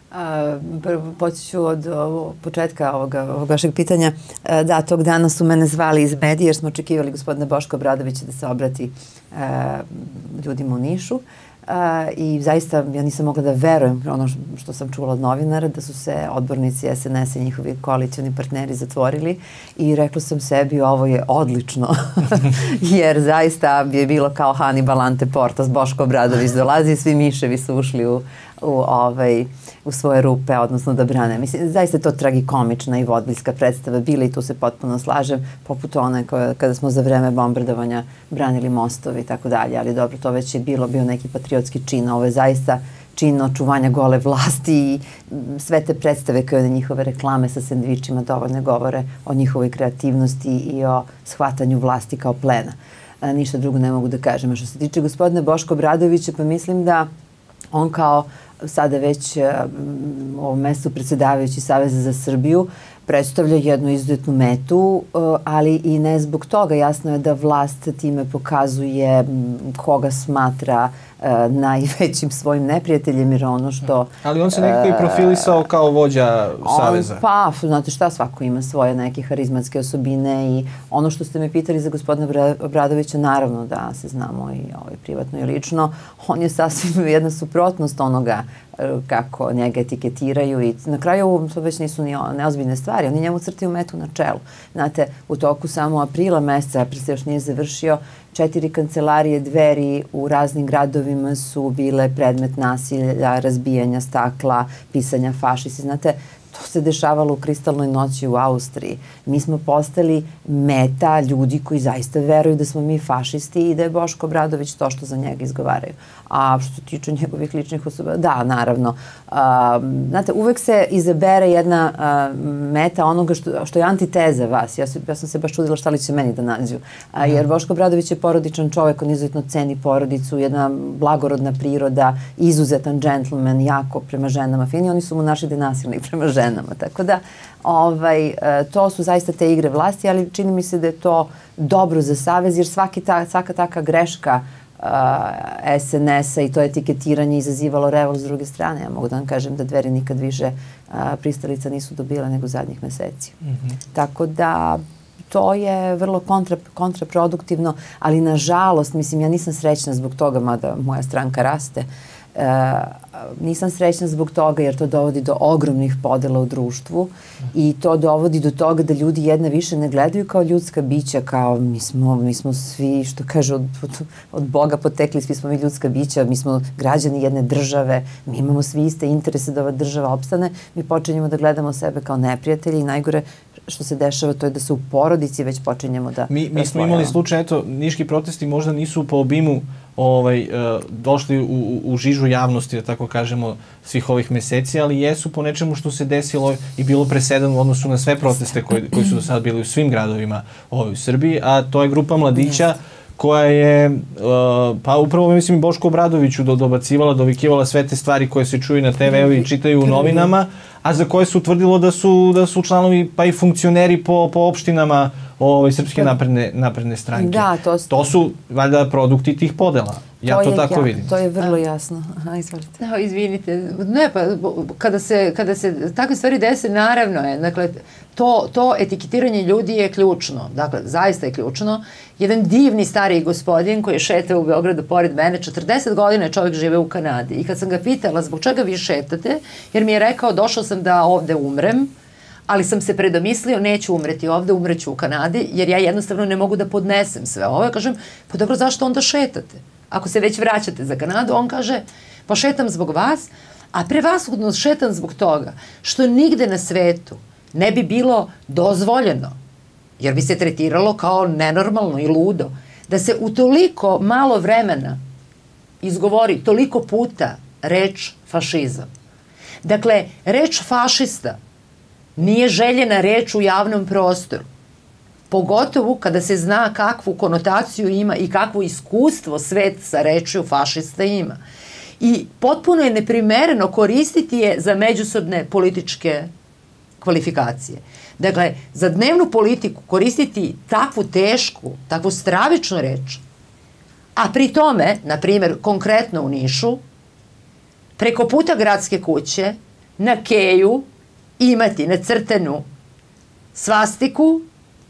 Poći ću od ovo, početka ovoga, ovog vašeg pitanja. A, da, tog dana su mene zvali iz medije jer smo očekivali gospodina Boška Obradovića da se obrati a, ljudima u Nišu. Uh, i zaista ja nisam mogla da verujem ono što sam čula od novinara, da su se odbornici es en es i njihovi koalicioni partneri zatvorili i rekla sam sebi ovo je odlično jer zaista je bilo kao Hannibal ante portas, Boško Obradović dolazi i svi miševi su ušli u, u, ovaj, u svoje rupe, odnosno da brane. Mislim, zaista je to tragikomična i vodbiljska predstava bila i tu se potpuno slažem, poput one koja, kada smo za vreme bombardovanja branili mostovi i tako dalje, ali dobro, to već je bilo, bio neki patriotski čin, ovo je zaista čin očuvanja gole vlasti i sve te predstave koje njihove reklame sa sendvičima dovoljno govore o njihovoj kreativnosti i o shvatanju vlasti kao plena. A, ništa drugo ne mogu da kažem. A što se tiče gospodine Boško Obradovića, pa mislim da on kao sada već u ovom mestu predsjedavajući Saveza za Srbiju predstavlja jednu izuzetnu metu, ali i ne zbog toga. Jasno je da vlast time pokazuje koga smatra najvećim svojim neprijateljem, jer ono što... Ali on se nekako i profilisao kao vođa Saveza. On, pa, znate šta, svako ima svoje neke harizmatske osobine i ono što ste me pitali za gospodina Obradovića, naravno da se znamo i ovaj, privatno i lično, on je sasvim jedna suprotnost onoga kako njega etiketiraju i na kraju to već nisu ni neozbiljne stvari. Oni njemu crtaju metu na čelu. Znate, u toku samo aprila meseca, april se još nije završio, četiri kancelarije Dveri u raznim gradovima su bile predmet nasilja, razbijanja stakla, pisanja fašisti. Znate, to se dešavalo u kristalnoj noći u Austriji. Mi smo postali meta ljudi koji zaista veruju da smo mi fašisti i da je Boško Obradović to što za njega izgovaraju. A što se tiče njegovih ličnih osoba, da, naravno. A, znate, uvek se izabere jedna a, meta onoga što, što je antiteza vas. Ja, ja sam se baš čudila šta li će meni da nađu. A, jer Boško Obradović je porodičan čovek, on izuzetno ceni porodicu, jedna blagorodna priroda, izuzetan džentlmen, jako prema ženama fini. Oni su mu našli da je nasilnik prema ženama. Tako da, ovaj, to su zaista te igre vlasti, ali čini mi se da je to dobro za Savez, jer svaki ta, svaka taka greška Uh, es en es-a i to etiketiranje izazivalo revol s druge strane. Ja mogu da vam kažem da Dveri nikad više uh, pristalica nisu dobile nego zadnjih meseci. Mm-hmm. Tako da to je vrlo kontra, kontraproduktivno, ali nažalost, mislim, ja nisam srećna zbog toga, mada moja stranka raste, Uh, nisam srećna zbog toga jer to dovodi do ogromnih podela u društvu i to dovodi do toga da ljudi jedna više ne gledaju kao ljudska bića, kao mi smo, mi smo svi, što kaže, od, od, od Boga potekli, svi smo mi ljudska bića, mi smo građani jedne države, mi imamo svi iste interese da ova država opstane, mi počinjemo da gledamo sebe kao neprijatelji i najgore što se dešava to je da se u porodici već počinjemo da... Mi, mi smo imali slučaj, eto, niški protesti možda nisu po obimu ovaj, došli u, u žižu javnosti, da tako kažemo, svih ovih meseci, ali jesu po nečemu što se desilo i bilo presedan u odnosu na sve proteste koji, koji su do sada bili u svim gradovima ovaj, u Srbiji, a to je grupa mladića koja je, pa upravo mislim i Bošku Obradoviću dobacivala, dovikivala sve te stvari koje se čuju na te veu i čitaju u novinama, a za koje se utvrdilo da su, da su članovi pa i funkcioneri po, po opštinama ovaj, Srpske napredne, napredne stranke. Da, to, to su valjda produkti tih podela. Ja to, to tako ja, vidim. To je vrlo jasno. Aha, izvolite. No, izvinite. Ne, pa kada se, kada se takve stvari dese, naravno je. Dakle, to, to etiketiranje ljudi je ključno. Dakle, zaista je ključno. Jedan divni stariji gospodin koji je šetao u Beogradu pored mene, četrdeset godina je čovjek žive u Kanadi. I kad sam ga pitala zbog čega vi šetate, jer mi je rekao došao sam da ovde umrem, ali sam se predomislio, neću umreti ovde, umreću u Kanadi, jer ja jednostavno ne mogu da podnesem sve ovo. Ja kažem, pa dobro, zašto onda šetate? Ako se već vraćate za Kanadu, on kaže, pa šetam zbog vas, a prevashodno šetam zbog toga što nigde na svetu ne bi bilo dozvoljeno, jer bi se tretiralo kao nenormalno i ludo, da se u toliko malo vremena izgovori toliko puta reč fašizam. Dakle, reč fašista nije željena reč u javnom prostoru. Pogotovo kada se zna kakvu konotaciju ima i kakvo iskustvo svet sa rečju fašista ima. I potpuno je neprimereno koristiti je za međusobne političke kvalifikacije. Dakle, za dnevnu politiku koristiti takvu tešku, takvu stravičnu reč, a pri tome, na primjer, konkretno u Nišu, preko puta gradske kuće, na keju, imati nacrtanu svastiku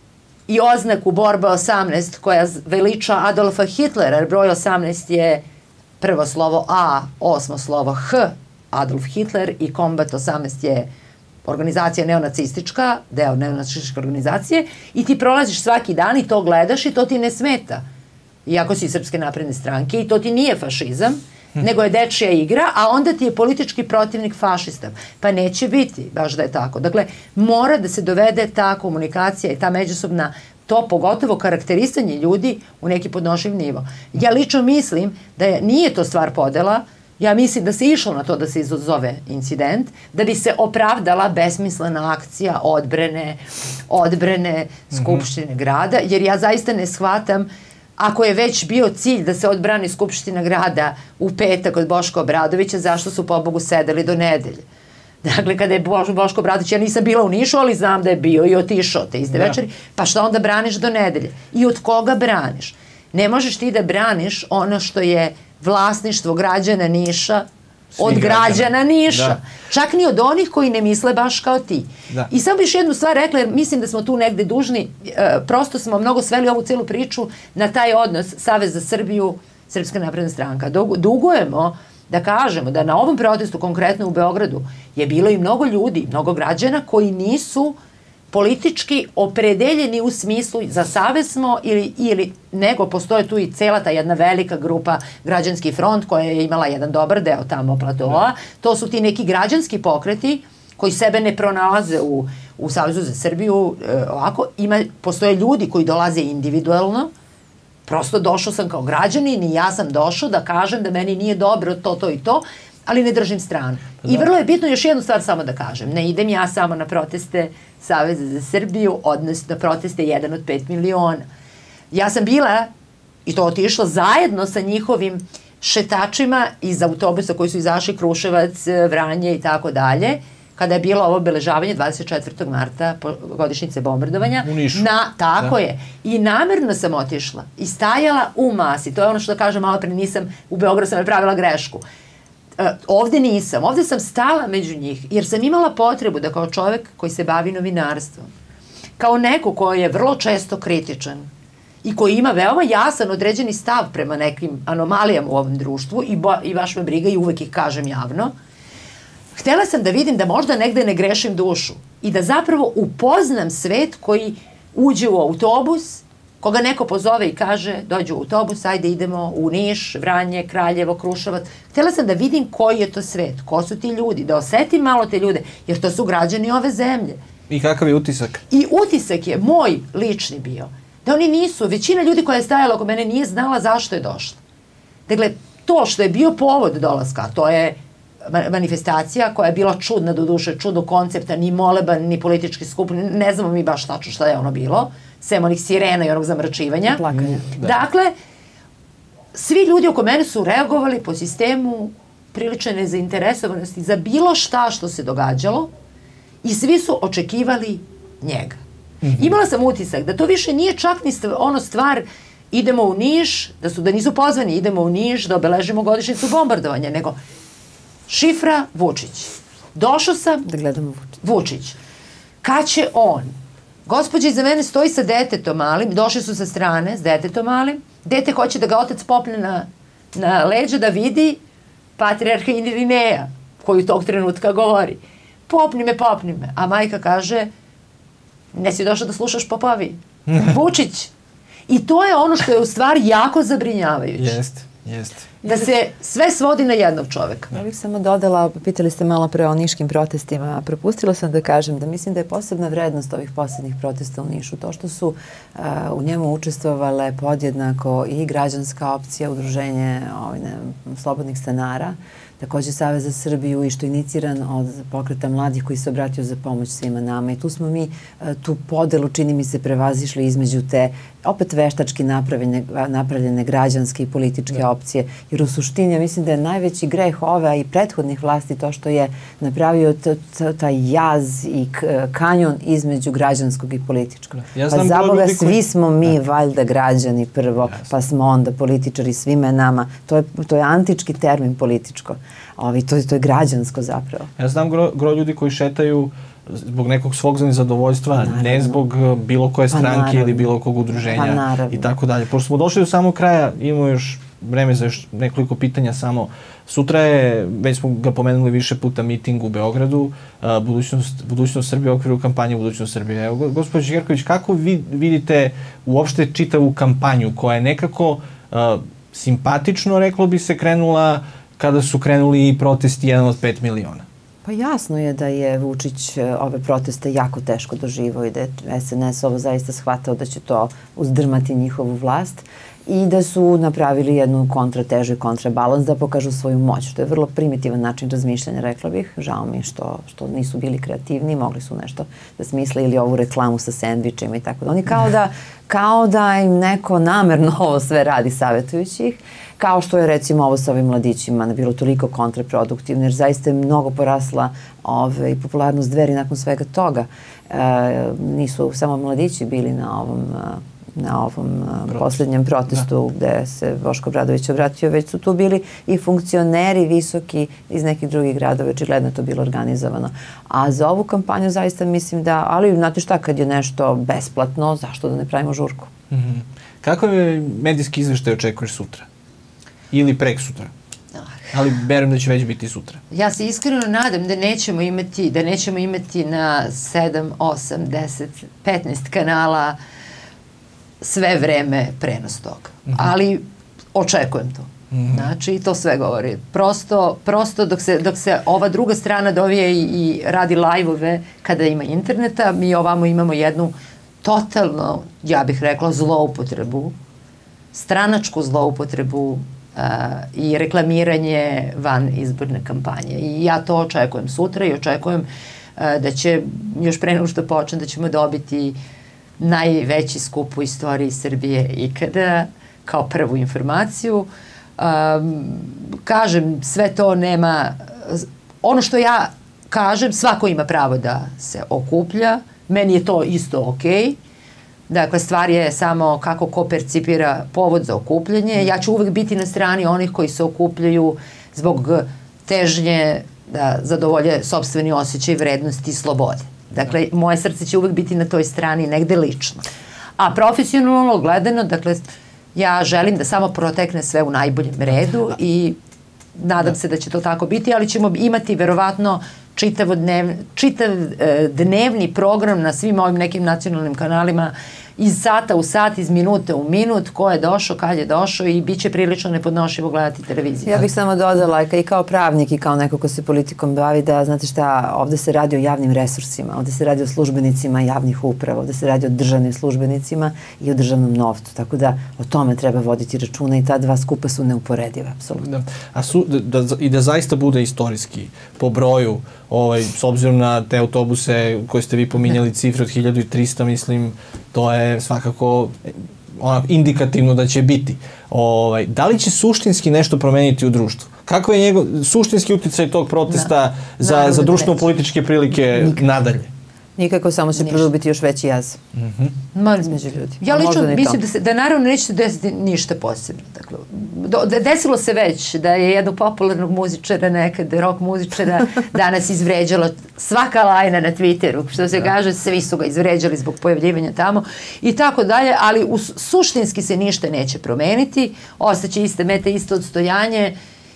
i oznaku Borba osamnaest koja veliča Adolfa Hitlera, jer broj osamnaest je prvo slovo A, osmo slovo H, Adolf Hitler, i Kombat osamnaest je organizacija neonacistička, deo neonacističke organizacije, i ti prolaziš svaki dan i to gledaš i to ti ne smeta. Iako si iz Srpske napredne stranke i to ti nije fašizam, nego je dečija igra, a onda ti je politički protivnik fašista. Pa neće biti baš da je tako. Dakle, mora da se dovede ta komunikacija i ta međusobna, to pogotovo karakterisanje ljudi u neki podnošljiv nivo. Ja lično mislim da je, nije to stvar podela, ja mislim da se išlo na to da se izazove incident, da bi se opravdala besmislena akcija odbrane, odbrane Skupštine grada, jer ja zaista ne shvatam, ako je već bio cilj da se odbrani Skupština grada u petak od Boška Obradovića, zašto su pobogu sedeli do nedelje? Dakle, kada je Boško Obradović, ja nisam bila u Nišu, ali znam da je bio i otišao te iste večeri, pa šta onda braniš do nedelje? I od koga braniš? Ne možeš ti da braniš ono što je vlasništvo građana Niša od građana Niša. Čak ni od onih koji ne misle baš kao ti. I samo biš jednu stvar rekla, jer mislim da smo tu negde dužni, prosto smo mnogo sveli ovu celu priču na taj odnos Savez za Srbiju, Srpska napredna stranka. Dugujemo da kažemo da na ovom protestu, konkretno u Beogradu, je bilo i mnogo ljudi, mnogo građana koji nisu politički opredeljeni u smislu za savez smo ili, ili nego postoje tu i cela ta jedna velika grupa Građanski front koja je imala jedan dobar deo tamo platoa. To su ti neki građanski pokreti koji sebe ne pronalaze u, u Savezu za Srbiju. E, ovako, ima, postoje ljudi koji dolaze individualno. Prosto došao sam kao građanin i ja sam došao da kažem da meni nije dobro to, to i to, ali ne držim stranu. I vrlo je bitno još jednu stvar samo da kažem. Ne idem ja samo na proteste Saveza za Srbiju, odnosno na proteste jedan od pet miliona. Ja sam bila, i to otišla zajedno sa njihovim šetačima iz autobusa koji su izašli Kruševac, Vranje i tako dalje, kada je bilo ovo obeležavanje dvadeset četvrtog marta, godišnjice bombardovanja. U Nišu. Na, tako je. I namerno sam otišla i stajala u masi. To je ono što kažem malo pre, nisam, u Beogradu sam napravila grešku. Ovde nisam, ovde sam stala među njih, jer sam imala potrebu da kao čovek koji se bavi novinarstvom, kao neko koji je vrlo često kritičan i koji ima veoma jasan određeni stav prema nekim anomalijama u ovom društvu i, bo, i baš me briga i uvek ih kažem javno, htela sam da vidim da možda negde ne grešim dušu i da zapravo upoznam svet koji uđe u autobus, koga neko pozove i kaže, dođu u autobus, ajde idemo u Niš, Vranje, Kraljevo, Kruševac. Htjela sam da vidim koji je to svet, ko su ti ljudi, da osetim malo te ljude, jer to su građani ove zemlje. I kakav je utisak? I utisak je moj lični bio, da oni nisu, većina ljudi koja je stajala oko mene nije znala zašto je došla. Dakle, to što je bio povod dolaska, to je manifestacija koja je bila čudna, do duše, čudo koncepta, ni moleban, ni politički skup, ne znamo mi baš tačno šta je ono bilo, sem onih sirena i onog zamračivanja. Plakanja. Da. Dakle, svi ljudi oko mene su reagovali po sistemu prilične nezainteresovanosti za bilo šta što se događalo i svi su očekivali njega. Mm-hmm. Imala sam utisak da to više nije čak ni stvar, ono stvar idemo u Niš, da, su, da nisu pozvani, idemo u Niš da obeležimo godišnjicu bombardovanja, nego šifra Vučić. Došao sam... Da gledamo Vučić. Vučić. Kad će on? Gospođa iza mene stoji sa detetom malim, došli su sa strane s detetom malim, dete hoće da ga otac popne na, na leđa da vidi patrijarha Irineja, koju tog trenutka govori. Popni me, popni me. A majka kaže, ne si došao da slušaš popovi. Vučić. I to je ono što je u stvari jako zabrinjavajuće. Jeste, jeste. Da se sve svodi na jednog čoveka. Ja bih samo dodala, pitali ste malo pre o niškim protestima, propustila sam da kažem da mislim da je posebna vrednost ovih poslednjih protesta u Nišu to što su uh, u njemu učestvovale podjednako i građanska opcija, udruženje ovaj, ne, slobodnih stanara, takođe Savez za Srbiju i što je iniciran od pokreta mladih koji se obratio za pomoć svima nama. I tu smo mi tu podelu, čini mi se, prevazišli između te opet veštački napravljene, napravljene građanske i političke opcije. Jer u suštini, ja mislim da je najveći greh ove i prethodnih vlasti to što je napravio taj jaz i kanjon između građanskog i političkog. Ja pa za Boga, svi smo mi valjda građani prvo, pa smo onda političari svime nama. To je, to je antički termin političko. Ovi, to, je, to je građansko zapravo. Ja znam gro, gro ljudi koji šetaju zbog nekog svog nezadovoljstva, pa, ne zbog bilo koje stranke pa, ili bilo kog udruženja pa, i tako dalje. Pošto smo došli do samog kraja, imamo još vreme za još nekoliko pitanja samo. Sutra je, već smo ga pomenuli više puta, miting u Beogradu, a, budućnost, budućnost Srbije u okviru kampanje Budućnost Srbije. Evo, gospođo Đerković, kako vi vidite uopšte čitavu kampanju koja je nekako a, simpatično, reklo bi se, krenula kada su krenuli i protesti jedan od pet miliona? Pa jasno je da je Vučić ove proteste jako teško doživao i da je es en es ovo zaista shvatao da će to uzdrmati njihovu vlast i da su napravili jednu kontratežu i kontrabalans da pokažu svoju moć, što je vrlo primitivan način razmišljanja, rekla bih. Žao mi je što, što nisu bili kreativni, mogli su nešto da smisle ili ovu reklamu sa sendvičima i tako da. Oni kao da, kao da im neko namerno ovo sve radi savjetujući ih, kao što je recimo ovo sa ovim mladićima bilo toliko kontraproduktivno, jer zaista je mnogo porasla ove, i popularnost Dveri nakon svega toga. E, nisu samo mladići bili na ovom na ovom Protest. poslednjem protestu da. gde se Boško Obradović obratio, već su tu bili i funkcioneri visoki iz nekih drugih gradova, očigledno je to bilo organizovano. A za ovu kampanju zaista mislim da, ali znate šta, kad je nešto besplatno, zašto da ne pravimo žurku? Mm-hmm. Kako je medijski izveštaj očekuješ sutra? Ili prek sutra? Ali verujem da će već biti sutra. Ja se iskreno nadam da nećemo imati, da nećemo imati na sedam, osam, deset, petnaest kanala sve vreme prenos toga. Mm-hmm. Ali očekujem to. Mm-hmm. Znači, to sve govori. Prosto, prosto dok, se, dok se ova druga strana dovije i, i radi live-ove kada ima interneta, mi ovamo imamo jednu totalno, ja bih rekla, zloupotrebu, stranačku zloupotrebu uh, i reklamiranje van izborne kampanje. I ja to očekujem sutra i očekujem uh, da će, još pre nego što počne, da ćemo dobiti najveći skup u istoriji Srbije ikada, kao prvu informaciju. Um, kažem, sve to nema... Ono što ja kažem, svako ima pravo da se okuplja. Meni je to isto okej. Dakle, stvar je samo kako ko percipira povod za okupljanje. Ja ću uvek biti na strani onih koji se okupljaju zbog težnje da zadovolje sopstveni osjećaj vrednosti i slobode. Dakle, moje srce će uvek biti na toj strani negde lično. A profesionalno gledano, dakle, ja želim da samo protekne sve u najboljem redu i nadam se da će to tako biti, ali ćemo imati verovatno čitav, dnev, čitav e, dnevni program na svim ovim nekim nacionalnim kanalima iz sata u sat, iz minute u minut, ko je došao, kad je došao i bit će prilično nepodnošljivo gledati televiziju. Ja bih samo dodala i kao pravnik i kao neko ko se politikom bavi da, znate šta, ovde se radi o javnim resursima, ovde se radi o službenicima javnih uprava, ovde se radi o državnim službenicima i o državnom novcu, tako da o tome treba voditi računa i ta dva skupa su neuporedive, apsolutno. Da. A su, da, da, i da zaista bude istorijski po broju, ovaj, s obzirom na te autobuse koje ste vi pominjali, cifre od hiljadu trista, mislim, to je svakako ona, indikativno da će biti. Ovaj, da li će suštinski nešto promeniti u društvu? Kako je njegov suštinski uticaj tog protesta da. za, za društveno-političke prilike Nikako. nadalje? Nikako, samo će produbiti još veći jaz. Mm-hmm. Između ljudi. Ja lično mislim da, se, da naravno neće se desiti ništa posebno. Dakle, do, da desilo se već da je jednog popularnog muzičara, nekad rock muzičara, danas izvređalo svaka lajna na Twitteru, što se da. kaže, svi su ga izvređali zbog pojavljivanja tamo i tako dalje, ali u, suštinski se ništa neće promeniti, ostaće iste mete, isto odstojanje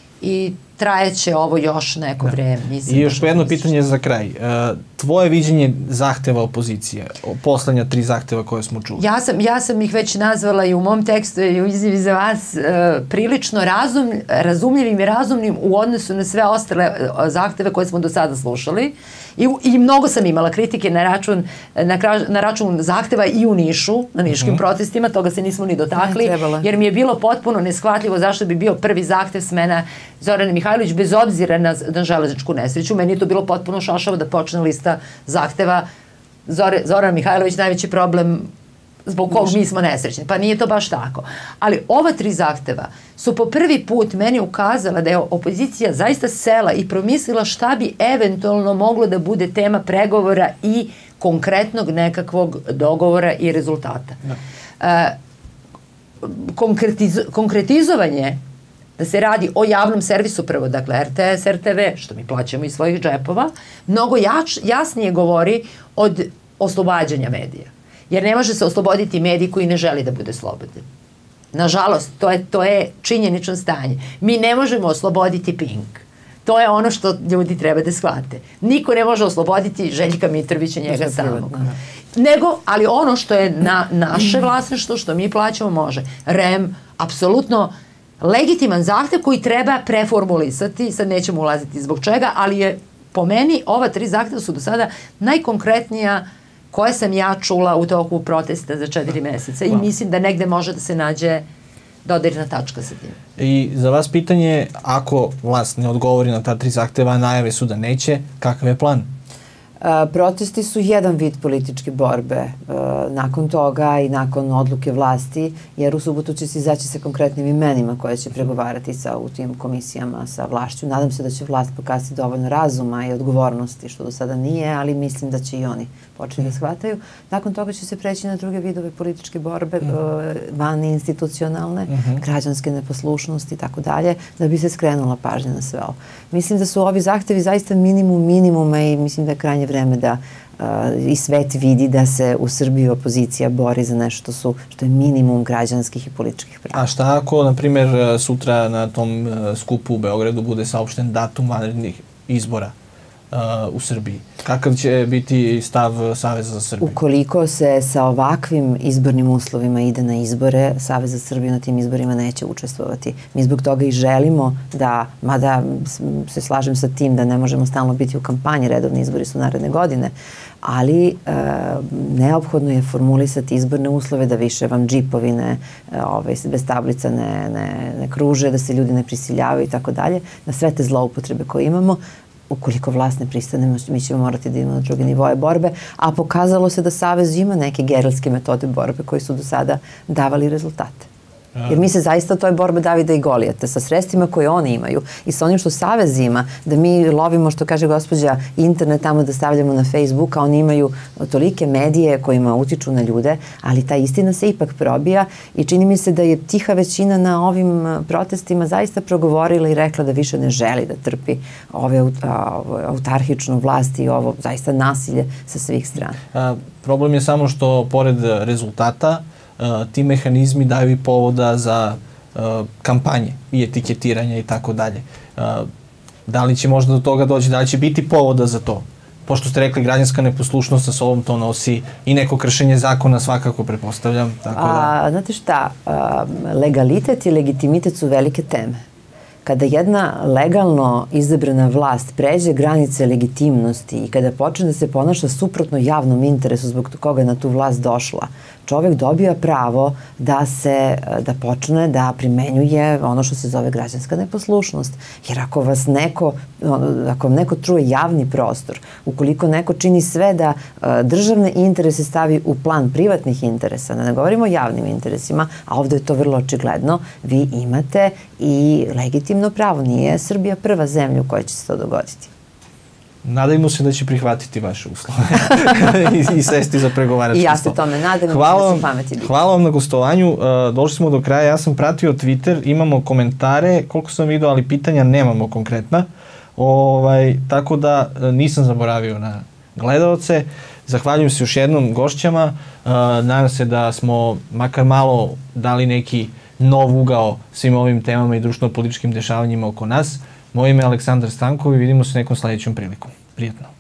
i trajeće ovo još neko vreme. I još jedno pitanje za kraj. Tvoje viđenje zahteva opozicije, poslednja tri zahteva koje smo čuli? Ja sam, ja sam ih već nazvala i u mom tekstu i u izjavi za vas prilično razum, razumljivim i razumnim u odnosu na sve ostale zahteve koje smo do sada slušali. I, i mnogo sam imala kritike na račun, na, na račun zahteva i u Nišu, na niškim uh-huh. protestima, toga se nismo ni dotakli, jer mi je bilo potpuno neshvatljivo zašto bi bio prvi zahtev smena Zorane Mihajlović bez obzira na, na železničku nesreću. Meni je to bilo potpuno šašavo da počne lista zahteva Zore, Zorana Mihajlović najveći problem zbog kog mi smo nesrećni. Pa nije to baš tako. Ali ova tri zahteva su po prvi put meni ukazala da je opozicija zaista sela i promislila šta bi eventualno moglo da bude tema pregovora i konkretnog nekakvog dogovora i rezultata. Da. E, konkretiz, konkretizovanje da se radi o javnom servisu prvo, dakle er te es, er te ve, što mi plaćamo iz svojih džepova, mnogo jač, jasnije govori od oslobađanja medija. Jer ne može se osloboditi medij koji ne želi da bude slobodan. Nažalost, to je, to je činjenično stanje. Mi ne možemo osloboditi Pink. To je ono što ljudi treba da shvate. Niko ne može osloboditi Željka Mitrovića njega samog. Nego, ali ono što je na naše vlasništvo, što mi plaćamo, može. R E M, apsolutno legitiman zahtev koji treba preformulisati, sad nećemo ulaziti zbog čega, ali je po meni ova tri zahteva su do sada najkonkretnija koje sam ja čula u toku protesta za četiri meseca i mislim da negde može da se nađe dodirna tačka sa tim. I za vas pitanje, ako vlast ne odgovori na ta tri zahteva, najave su da neće, kakav je plan? A, protesti su jedan vid političke borbe. A, nakon toga i nakon odluke vlasti, jer u subotu će se izaći sa konkretnim imenima koje će pregovarati sa, u tim komisijama sa vlašću. Nadam se da će vlast pokazati dovoljno razuma i odgovornosti, što do sada nije, ali mislim da će i oni početi da shvataju. Nakon toga će se preći na druge vidove političke borbe, mm. van institucionalne, mm-hmm. građanske neposlušnosti i tako dalje, da bi se skrenula pažnja na sve ovo. Mislim da su ovi zahtevi zaista minimum minimuma i mislim da je krajnje vreme da uh, i svet vidi da se u Srbiji opozicija bori za nešto su, što je minimum građanskih i političkih prava. A šta ako, na primjer, sutra na tom uh, skupu u Beogradu bude saopšten datum vanrednih izbora uh, u Srbiji? Kakav će biti stav Saveza za Srbiju? Ukoliko se sa ovakvim izbornim uslovima ide na izbore, Savez za Srbiju na tim izborima neće učestvovati. Mi zbog toga i želimo da, mada se slažem sa tim da ne možemo stalno biti u kampanji, redovni izbori su naredne godine, ali e, neophodno je formulisati izborne uslove da više vam džipovi ne, ove, bez tablica ne, ne, ne kruže, da se ljudi ne prisiljavaju i tako dalje, na sve te zloupotrebe koje imamo. Ukoliko vlast ne pristane, mi ćemo morati da imamo na druge nivoje borbe, a pokazalo se da Savez ima neke gerilske metode borbe koji su do sada davali rezultate. Jer mi se zaista u toj borbi Davida i Golijata sa sredstvima koje oni imaju i sa onim što Savez ima, da mi lovimo, što kaže gospođa, internet tamo da stavljamo na Facebook, a oni imaju tolike medije kojima utiču na ljude, ali ta istina se ipak probija i čini mi se da je tiha većina na ovim protestima zaista progovorila i rekla da više ne želi da trpi ove autarhičnu vlast i ovo zaista nasilje sa svih strana. A, problem je samo što pored rezultata Uh, ti mehanizmi daju i povoda za uh, kampanje i etiketiranje i tako dalje. Da li će možda do toga doći, da li će biti povoda za to? pošto ste rekli građanska neposlušnost sa sobom to nosi i neko kršenje zakona svakako pretpostavljam. Tako da... A, znate šta, a, legalitet i legitimitet su velike teme. Kada jedna legalno izabrana vlast pređe granice legitimnosti i kada počne da se ponaša suprotno javnom interesu zbog koga je na tu vlast došla, čovek dobija pravo da se, da počne da primenjuje ono što se zove građanska neposlušnost. Jer ako vas neko, ako vam neko truje javni prostor, ukoliko neko čini sve da državne interese stavi u plan privatnih interesa, ne govorimo o javnim interesima, a ovde je to vrlo očigledno, vi imate i legitimno pravo. Nije Srbija prva zemlja u kojoj će se to dogoditi. Nadajmo se da će prihvatiti vaše uslove i, i sesti za pregovarački sto. I ja se tome nadam hvala da će pameti biti. Hvala vam na gostovanju. Uh, došli smo do kraja. Ja sam pratio Twitter, imamo komentare, koliko sam vidio, ali pitanja nemamo konkretna. Ovaj, tako da nisam zaboravio na gledaoce. Zahvaljujem se još jednom gošćama. Uh, nadam se da smo makar malo dali neki nov ugao svim ovim temama i društveno-političkim dešavanjima oko nas. Moje ime je Aleksandar Stanković i vidimo se nekom sledećom prilikom. Prijetno.